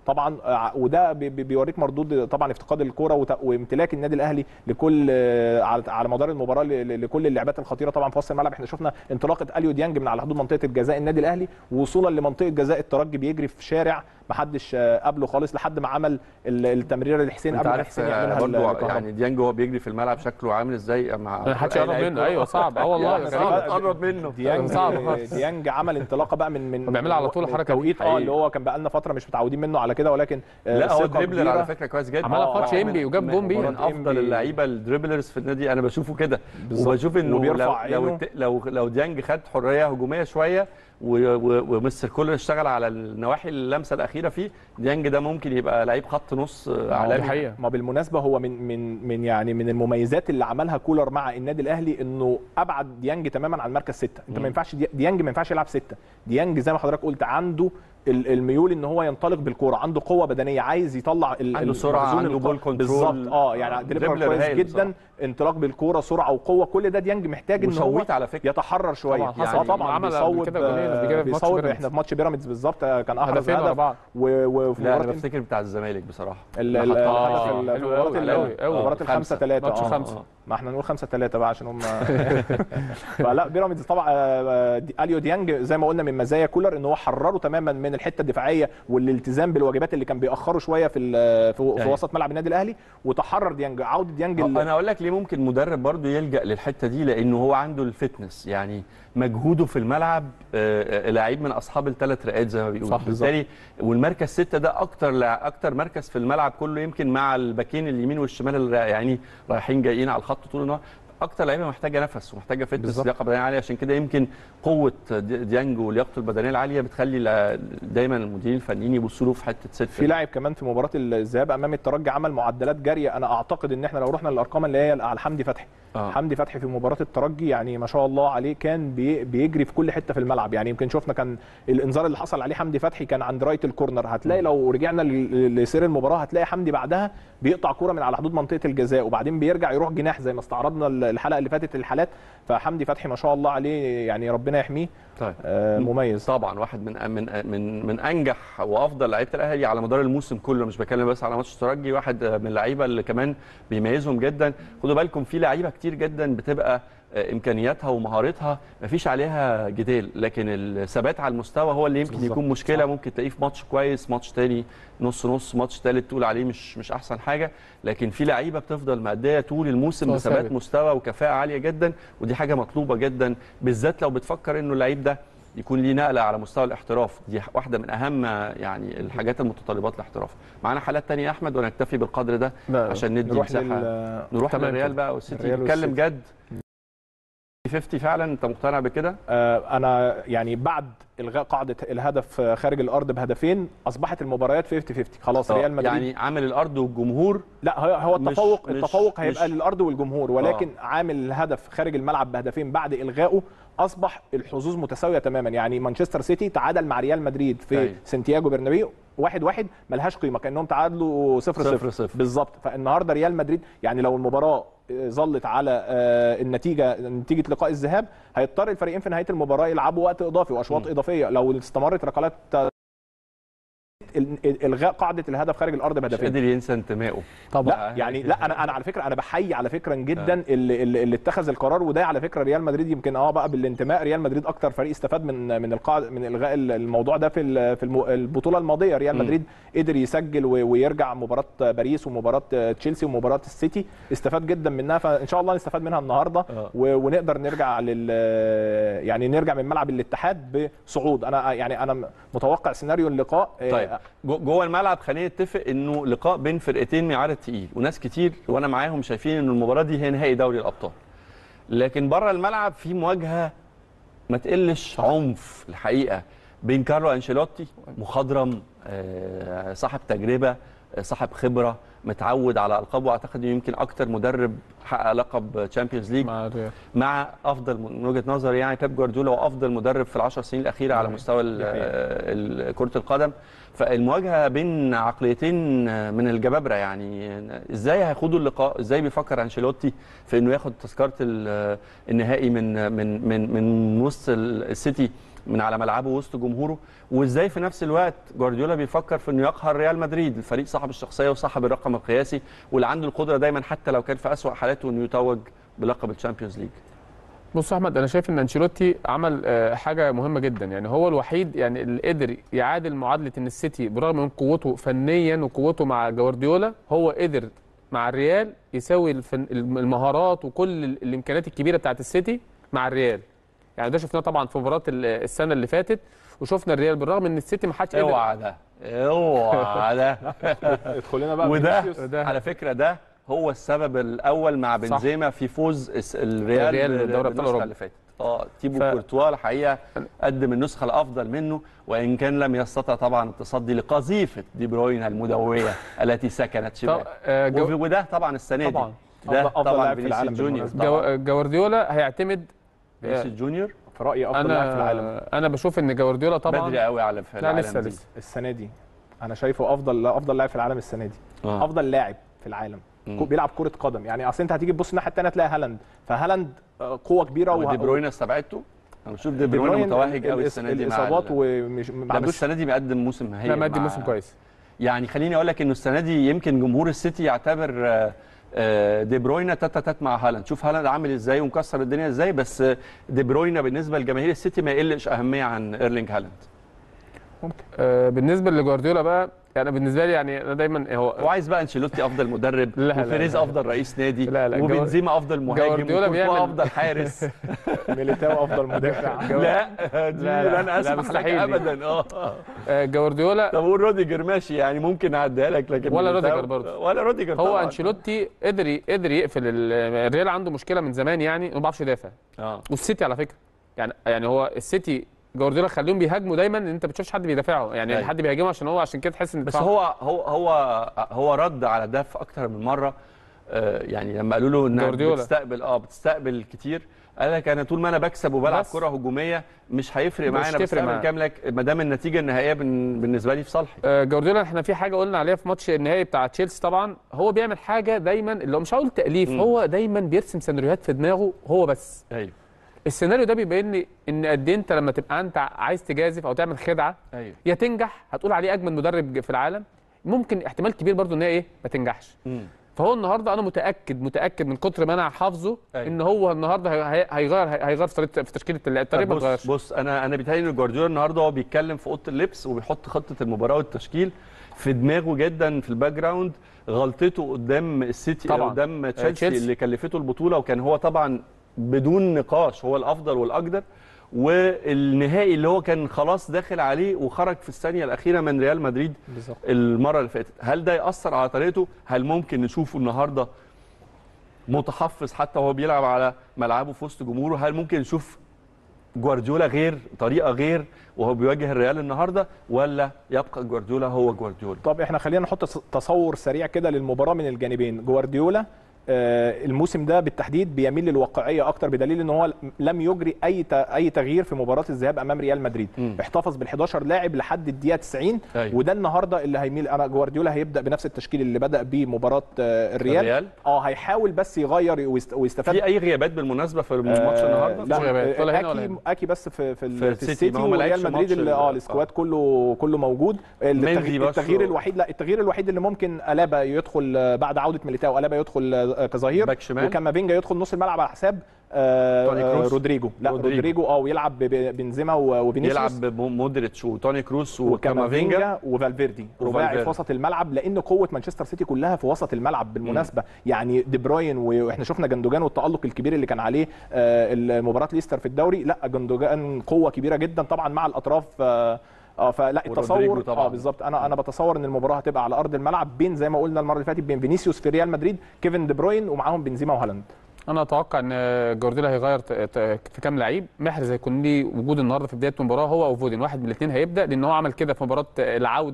Speaker 4: طبعا، وده بيوريك مردود طبعا افتقاد الكوره وامتلاك النادي الاهلي لكل على مدار المباراه لكل اللعبات الخطيره طبعا في وسط الملعب. احنا شفنا انطلاقه اليو ديانج من على حدود منطقه الجزاء النادي الاهلي ووصولا لمنطقه جزاء الترجي، بيجري في شارع ما حدش قبله خالص لحد ما عمل التمريره لحسين قبل ما حسين يعملها
Speaker 1: برضه. يعني ديانج هو بيجري في الملعب شكله عامل ازاي؟
Speaker 5: ما حدش يقرب منه. ايوه صعب. اه والله
Speaker 1: صعب تقرب منه.
Speaker 4: ديانج صعب. ديانج عمل انطلاقه بقى من من
Speaker 5: بيعملها على طول الحركه
Speaker 4: دي اه اللي هو كان بقى لنا فتره مش متعودين منه على كده، ولكن
Speaker 1: لا هو دريبلر على فكره كويس جدا.
Speaker 5: عملها ماتش انبي وجاب جون بيه.
Speaker 1: من افضل اللعيبه الدريبلرز في النادي، انا بشوفه كده وبشوف انه لو لو, لو لو ديانج خد حريه هجوميه شويه ومستر كولر اشتغل على النواحي اللمسه الاخيره فيه، ديانج ده ممكن يبقى لعيب خط نص عالمي.
Speaker 4: ما بالمناسبه هو من من من يعني من المميزات اللي عملها كولر مع النادي الاهلي انه ابعد ديانج تماما عن مركز سته. انت ما ينفعش ديانج ما ينفعش يلعب سته. ديانج زي ما حضرتك قلت عنده الميول ان هو ينطلق بالكوره، عنده قوه بدنيه، عايز يطلع
Speaker 1: عنده سرعه، عنده بول كنترول
Speaker 4: بالظبط. اه يعني دريبلر كويس جدا بصراحة. انطلاق بالكوره، سرعه وقوه، كل ده ديانج محتاج ان هو
Speaker 1: على فكرة.
Speaker 4: يتحرر شويه.
Speaker 5: طبعا يعني طبعا بيصوب
Speaker 4: بيصوب احنا في ماتش بيراميدز بالظبط كان احرز هدف
Speaker 1: وفي لا انا بفتكر بتاع الزمالك بصراحه
Speaker 4: مباراه الخمسة ثلاثة
Speaker 5: ماتش خمسة
Speaker 4: ما احنا نقول خمسة ثلاثة بقى عشان هم فلا بيراميدز طبعا اليو ديانج زي ما قلنا من مزايا كولر ان هو حرره تماما من الحته الدفاعيه والالتزام بالواجبات اللي كان بيأخره شويه في في, في وسط ملعب النادي الاهلي، وتحرر ديانج. عوده ديانج
Speaker 1: انا اقول لك ليه ممكن مدرب برضو يلجأ للحته دي، لانه هو عنده الفتنس، يعني مجهوده في الملعب لعيب من اصحاب الثلاث رئات زي ما بيقولوا. بالتالي والمركز ستة ده اكتر اكتر مركز في الملعب كله، يمكن مع الباكين اليمين والشمال اللي يعني رايحين جايين على الخط طول النهار، اكتر لعيبه محتاجه نفس ومحتاجه فتنس لياقه بدنيه عاليه. عشان كده يمكن قوه ديانج ولياقته البدنيه العاليه بتخلي دايما المديرين الفنيين يبصوا له في حته ست.
Speaker 4: في لاعب كمان في مباراه الذهاب امام الترجي عمل معدلات جاريه، انا اعتقد ان احنا لو رحنا للارقام اللي هي على حمدي فتحي آه. حمدي فتحي في مباراه الترجي يعني ما شاء الله عليه، كان بي بيجري في كل حته في الملعب. يعني يمكن شفنا كان الانذار اللي حصل عليه حمدي فتحي كان عند رايه الكورنر، هتلاقي م. لو رجعنا لسير المباراه هتلاقي حمدي بعدها بيقطع كوره من على حدود منطقه الجزاء وبعدين بيرجع يروح جناح زي ما استعرضنا الحلقه اللي فاتت الحالات. فحمدي فتحي ما شاء الله عليه يعني ربنا يحميه.
Speaker 1: طيب.
Speaker 4: آه مميز
Speaker 1: طبعا، واحد من من من من انجح وافضل لعيبه الاهلي على مدار الموسم كله، مش بتكلم بس على ماتش الترجي، واحد من اللعيبه اللي كمان بيميزهم جدا. خدوا بالكم في لعيبه كتير جدا بتبقى امكانياتها ومهارتها مفيش عليها جدال، لكن الثبات على المستوى هو اللي يمكن بالزبط. يكون مشكله. صح. ممكن تلاقيه في ماتش كويس، ماتش تاني نص نص، ماتش تالت تقول عليه مش مش احسن حاجه، لكن في لعيبه بتفضل ماديه طول الموسم بثبات مستوى وكفاءه عاليه جدا، ودي حاجه مطلوبه جدا، بالذات لو بتفكر انه اللعيب ده يكون ليه نقله على مستوى الاحتراف. دي واحده من اهم يعني الحاجات المتطلبات الاحتراف. معانا حالات ثانيه يا احمد ونكتفي بالقدر ده عشان ندي
Speaker 4: نروح
Speaker 1: مساحه
Speaker 4: لل...
Speaker 1: نروح للريال بقى والسيتي. نتكلم جد خمسين فعلا، انت مقتنع بكده؟
Speaker 4: آه انا يعني بعد الغاء قاعده الهدف خارج الارض بهدفين اصبحت المباريات خمسين خمسين خلاص. ريال مدريد
Speaker 1: يعني عامل الارض والجمهور،
Speaker 4: لا هو التفوق
Speaker 1: مش
Speaker 4: التفوق
Speaker 1: مش
Speaker 4: هيبقى
Speaker 1: مش
Speaker 4: للارض والجمهور، ولكن آه. عامل الهدف خارج الملعب بهدفين بعد الغائه اصبح الحظوظ متساويه تماما. يعني مانشستر سيتي تعادل مع ريال مدريد في أي. سانتياغو برنابيو واحد واحد، ملهاش قيمه، كانهم تعادلوا صفر صفر بالظبط. فالنهارده ريال مدريد يعني لو المباراه ظلت على النتيجه نتيجه لقاء الذهاب هيضطر الفريقين في نهايه المباراه يلعبوا وقت اضافي واشواط م. اضافيه. لو استمرت ركلات الغاء قاعده الهدف خارج الارض بهدفين،
Speaker 1: مش قادر ينسى انتمائه
Speaker 4: طبعا. لا يعني لا انا انا على فكره انا بحيي على فكره جدا آه. اللي, اللي اتخذ القرار، وده على فكره ريال مدريد يمكن اه بقى بالانتماء. ريال مدريد اكتر فريق استفاد من من القاعده من الغاء الموضوع ده في في البطوله الماضيه. ريال مدريد م. قدر يسجل ويرجع مباراه باريس ومباراه تشيلسي ومباراه السيتي، استفاد جدا منها، فان شاء الله نستفاد منها النهارده آه. ونقدر نرجع لل يعني نرجع من ملعب الاتحاد بصعود. انا يعني انا متوقع سيناريو اللقاء.
Speaker 1: طيب جوه الملعب خلينا نتفق انه لقاء بين فرقتين من عدد تقيل، وناس كتير وانا معاهم شايفين ان المباراه دي هي نهائي دوري الابطال، لكن بره الملعب في مواجهه ما تقلش عنف الحقيقه بين كارلو انشيلوتي مخضرم صاحب تجربه صاحب خبره متعود على القاب، واعتقد يمكن اكتر مدرب حقق لقب تشامبيونز ليج
Speaker 5: مع الريال.
Speaker 1: مع افضل من وجهه نظري يعني بيب جوارديولا هو افضل مدرب في العشر سنين الاخيره على مستوى كره القدم. فالمواجهه بين عقليتين من الجبابره يعني ازاي هيخوضوا اللقاء، ازاي بيفكر انشيلوتي في انه ياخد تذكره النهائي من من من من وسط السيتي من على ملعبه وسط جمهوره، وازاي في نفس الوقت جوارديولا بيفكر في انه يقهر ريال مدريد، الفريق صاحب الشخصيه وصاحب الرقم القياسي واللي عنده القدره دايما حتى لو كان في اسوأ حالاته انه يتوج بلقب الشامبيونز ليج.
Speaker 5: بص يا احمد، انا شايف ان انشيلوتي عمل حاجه مهمه جدا، يعني هو الوحيد يعني اللي قدر يعادل معادله ان السيتي برغم من قوته فنيا وقوته مع جوارديولا هو قدر مع الريال يساوي الفن المهارات وكل الامكانيات الكبيره بتاعت السيتي مع الريال. يعني ده شفناه طبعا في مباراه السنه اللي فاتت، وشفنا الريال بالرغم ان السيتي ما حدش قدر.
Speaker 1: اوعى ده اوعى ده
Speaker 4: ادخل لنا بقى
Speaker 1: وده على فكره ده هو السبب الاول مع بنزيما في فوز الريال
Speaker 5: بدوري ابطال اوروبا
Speaker 1: اللي فاتت. اه تيبو ف... كورتوا الحقيقه قدم النسخه الافضل منه، وان كان لم يستطع طبعا التصدي لقذيفه دي بروين المدويه التي سكنت شباك. آه جو... وده طبعا السنه
Speaker 4: طبعا.
Speaker 1: دي ده
Speaker 4: أفضل
Speaker 1: طبعا
Speaker 4: في العالم
Speaker 1: جونيور.
Speaker 5: جو... جوارديولا هيعتمد
Speaker 1: فينيسيوس جونيور
Speaker 4: في رايي افضل لاعب في العالم.
Speaker 5: انا بشوف ان جوارديولا طبعا
Speaker 1: بدري قوي على في
Speaker 5: العالم. لا لسه لسه
Speaker 4: السنه دي انا شايفه افضل افضل لاعب في العالم السنه دي. آه. افضل لاعب في العالم مم. بيلعب كره قدم. يعني اصل انت هتيجي تبص الناحيه الثانيه تلاقي هالاند، فهالاند قوه كبيره
Speaker 1: ودي بروين استبعدته. انا بشوف دي بروين متوهج قوي السنه دي مع
Speaker 4: الاصابات ومش
Speaker 1: لا بس السنه دي مقدم موسم هايل.
Speaker 5: لا مقدم موسم كويس.
Speaker 1: يعني خليني اقول لك انه السنه دي يمكن جمهور السيتي يعتبر دي بروين تاتا تات مع هالاند. شوف هالاند عامل ازاي ومكسر الدنيا ازاي، بس دي بروين بالنسبه لجماهير السيتي ما يقلش اهميه عن ايرلينج هالاند.
Speaker 5: ممكن. آه بالنسبه لجوارديولا بقى، يعني بالنسبه لي يعني انا دايما هو
Speaker 1: وعايز بقى انشيلوتي افضل مدرب وفيريز افضل رئيس نادي
Speaker 5: وبنزيما
Speaker 1: افضل مهاجم وكورتوا افضل حارس
Speaker 4: ميليتاو افضل مدافع.
Speaker 1: لا دي انا اسمح لك ابدا.
Speaker 5: اه جوارديولا.
Speaker 1: طب قول روديجر ماشي يعني ممكن اعديها لك، لكن
Speaker 5: ولا روديجر برضه
Speaker 1: ولا روديجر.
Speaker 5: هو انشيلوتي قدر قدر يقفل الريال. عنده مشكله من زمان يعني ما بيعرفش يدافع.
Speaker 1: اه
Speaker 5: والسيتي على فكره يعني يعني هو السيتي جوارديولا خليهم بيهاجموا دايما، انت ما بتشوفش حد بيدافعه يعني. أي. حد بيهاجمه عشان هو عشان كده تحس ان
Speaker 1: بس هو هو هو هو رد على ده في اكتر من مره. آه يعني لما قالوا له انك بتستقبل اه بتستقبل كتير، قال لك انا طول ما انا بكسب وبلعب كره هجوميه مش هيفرق معايا، انا بستقبل كام لك ما دام النتيجه النهائيه بالنسبه لي في صالحي.
Speaker 5: آه جوارديولا احنا في حاجه قلنا عليها في ماتش النهائي بتاع تشيلسي، طبعا هو بيعمل حاجه دايما اللي هو مش هقول تاليف، م. هو دايما بيرسم سيناريوهات في دماغه هو بس.
Speaker 1: ايوه
Speaker 5: السيناريو ده بيبين لي ان قد ايه انت لما تبقى انت عايز تجازف او تعمل خدعه.
Speaker 1: أيوة.
Speaker 5: يا تنجح هتقول عليه اجمل مدرب في العالم، ممكن احتمال كبير برضو ان هي ايه ما تنجحش.
Speaker 1: م.
Speaker 5: فهو النهارده انا متاكد متاكد من كتر ما انا حافظه. أيوة. ان هو النهارده هيغير هيغير في طريقه في تشكيله الطريقه ما تغيرش.
Speaker 1: بص انا انا بيتهيألي ان جوارديولا النهارده هو بيتكلم في اوضه اللبس وبيحط خطه المباراه والتشكيل في دماغه جدا في الباك جراوند. غلطته قدام السيتي قدام تشيلسي اللي كلفته البطوله، وكان هو طبعا بدون نقاش هو الافضل والاقدر، والنهائي اللي هو كان خلاص داخل عليه وخرج في الثانيه الاخيره من ريال مدريد بالزبط. المره اللي فاتت. هل ده ياثر على طريقته؟ هل ممكن نشوفه النهارده متحفظ حتى وهو بيلعب على ملعبه في وسط جمهوره؟ هل ممكن نشوف جوارديولا غير طريقه غير وهو بيواجه الريال النهارده، ولا يبقى جوارديولا هو جوارديولا؟
Speaker 4: طب احنا خلينا نحط تصور سريع كده للمباراه من الجانبين. جوارديولا الموسم ده بالتحديد بيميل للواقعيه اكتر، بدليل ان هو لم يجري اي اي تغيير في مباراه الذهاب امام ريال مدريد. م. احتفظ بالحداشر لاعب لحد الدقيقه تسعين. أيوة. وده النهارده اللي هيميل. انا جوارديولا هيبدا بنفس التشكيل اللي بدا بيه مباراه الريال.
Speaker 1: الريال
Speaker 4: اه هيحاول بس يغير ويستفاد.
Speaker 1: في اي غيابات بالمناسبه في الماتش آه النهارده؟
Speaker 4: لا غيابات اكي اكي بس في في, في, في السيتي وريال مدريد اللي اه السكواد كله كله موجود. التغيير, التغيير الوحيد لا التغيير الوحيد اللي ممكن ألابا يدخل بعد عوده ميليتاو. ألابا يدخل كظهير وكامافينجا يدخل نص الملعب على حساب آه رودريجو. لا رودريجو, رودريجو اه ويلعب ببنزيما وفينيسيوس،
Speaker 1: يلعب بمودريتش وتوني كروس
Speaker 4: وكامافينجا وفالفيردي رباعي في وسط الملعب، لان قوه مانشستر سيتي كلها في وسط الملعب بالمناسبه. م. يعني دي بروين واحنا شفنا جندوجان والتالق الكبير اللي كان عليه آه مباراه ليستر في الدوري. لا جندوجان قوه كبيره جدا طبعا مع الاطراف. آه اه فلا التصور اه بالظبط. انا انا بتصور ان المباراه هتبقى على ارض الملعب بين زي ما قلنا المره اللي فاتت بين فينيسيوس في ريال مدريد، كيفن دي بروين ومعاهم بنزيما وهالاند.
Speaker 5: انا اتوقع ان جوارديولا هيغير في كام لعيب. محرز هيكون ليه وجود النهارده في بدايه المباراه، هو او فودين، واحد من الاثنين هيبدا، لان هو عمل كده في مباراه العوده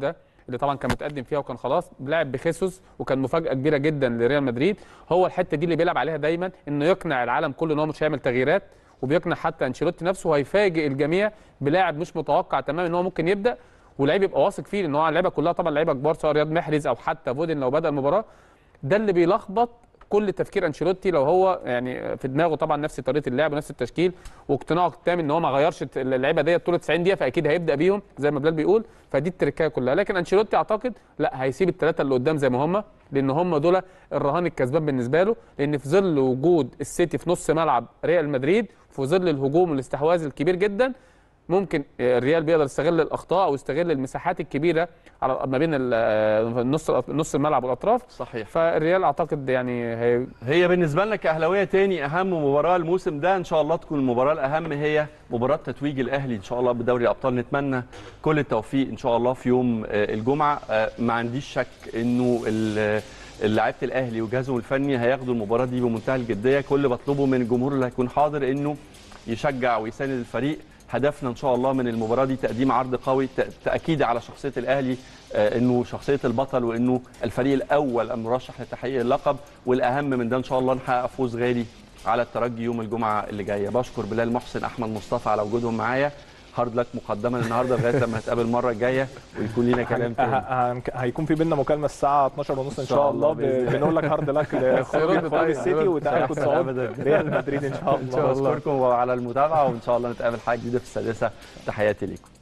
Speaker 5: اللي طبعا كان متقدم فيها وكان خلاص، لعب بخيسوس وكان مفاجاه كبيره جدا لريال مدريد. هو الحته دي اللي بيلعب عليها دايما، انه يقنع العالم كله ان هو مش هيعمل تغييرات، وبيقنع حتى انشيلوتي نفسه، وهيفاجئ الجميع بلاعب مش متوقع تماما ان هو ممكن يبدا، ولاعيب يبقى واثق فيه، لان هو اللعيبه كلها طبعا لعيبه كبار، سواء رياض محرز او حتى فودن لو بدا المباراه. ده اللي بيلخبط كل تفكير انشيلوتي، لو هو يعني في دماغه طبعا نفس طريقه اللعب ونفس التشكيل، واقتناعه التام ان هو ما غيرش اللعيبه ديت طول تسعين دقيقه، فاكيد هيبدا بيهم زي ما بلال بيقول. فدي التركايه كلها. لكن انشيلوتي اعتقد لا، هيسيب الثلاثه اللي قدام زي ما هم، لان هم دول الرهان الكسبان بالنسبه له، لان في ظل وجود السيتي في نص ملعب ريال مدريد، في ظل الهجوم والاستحواذ الكبير جدا، ممكن الريال بيقدر يستغل الاخطاء او يستغل المساحات الكبيره على ما بين النص نص الملعب والاطراف.
Speaker 1: صحيح.
Speaker 5: فالريال اعتقد يعني هي,
Speaker 1: هي بالنسبه لنا كاهلاويه تاني اهم مباراه الموسم ده، ان شاء الله تكون المباراه الاهم هي مباراه تتويج الاهلي ان شاء الله بدوري الابطال. نتمنى كل التوفيق ان شاء الله في يوم الجمعه. ما عنديش شك انه لعيبه الاهلي وجهازهم الفني هياخدوا المباراه دي بمنتهى الجديه. كل اللي بطلبه من الجمهور اللي هيكون حاضر انه يشجع ويساند الفريق. هدفنا ان شاء الله من المباراه دي تقديم عرض قوي، تاكيد على شخصيه الاهلي، انه شخصيه البطل، وانه الفريق الاول المرشح لتحقيق اللقب، والاهم من ده ان شاء الله نحقق فوز غالي على الترجي يوم الجمعه اللي جايه. بشكر بلال محسن، احمد مصطفى على وجودهم معايا. هارد لك مقدما النهارده لغايه لما نتقابل المره الجايه ويكون لينا كلام تاني.
Speaker 4: هيكون في بينا مكالمه الساعه اتناشر ونص ان شاء الله، بنقول لك هارد لك لخروج السيتي وتاكد صعود ريال مدريد ان شاء الله.
Speaker 1: بشكركم على المتابعه، وان شاء الله نتقابل حاجه جديده في السادسه. تحياتي ليكم.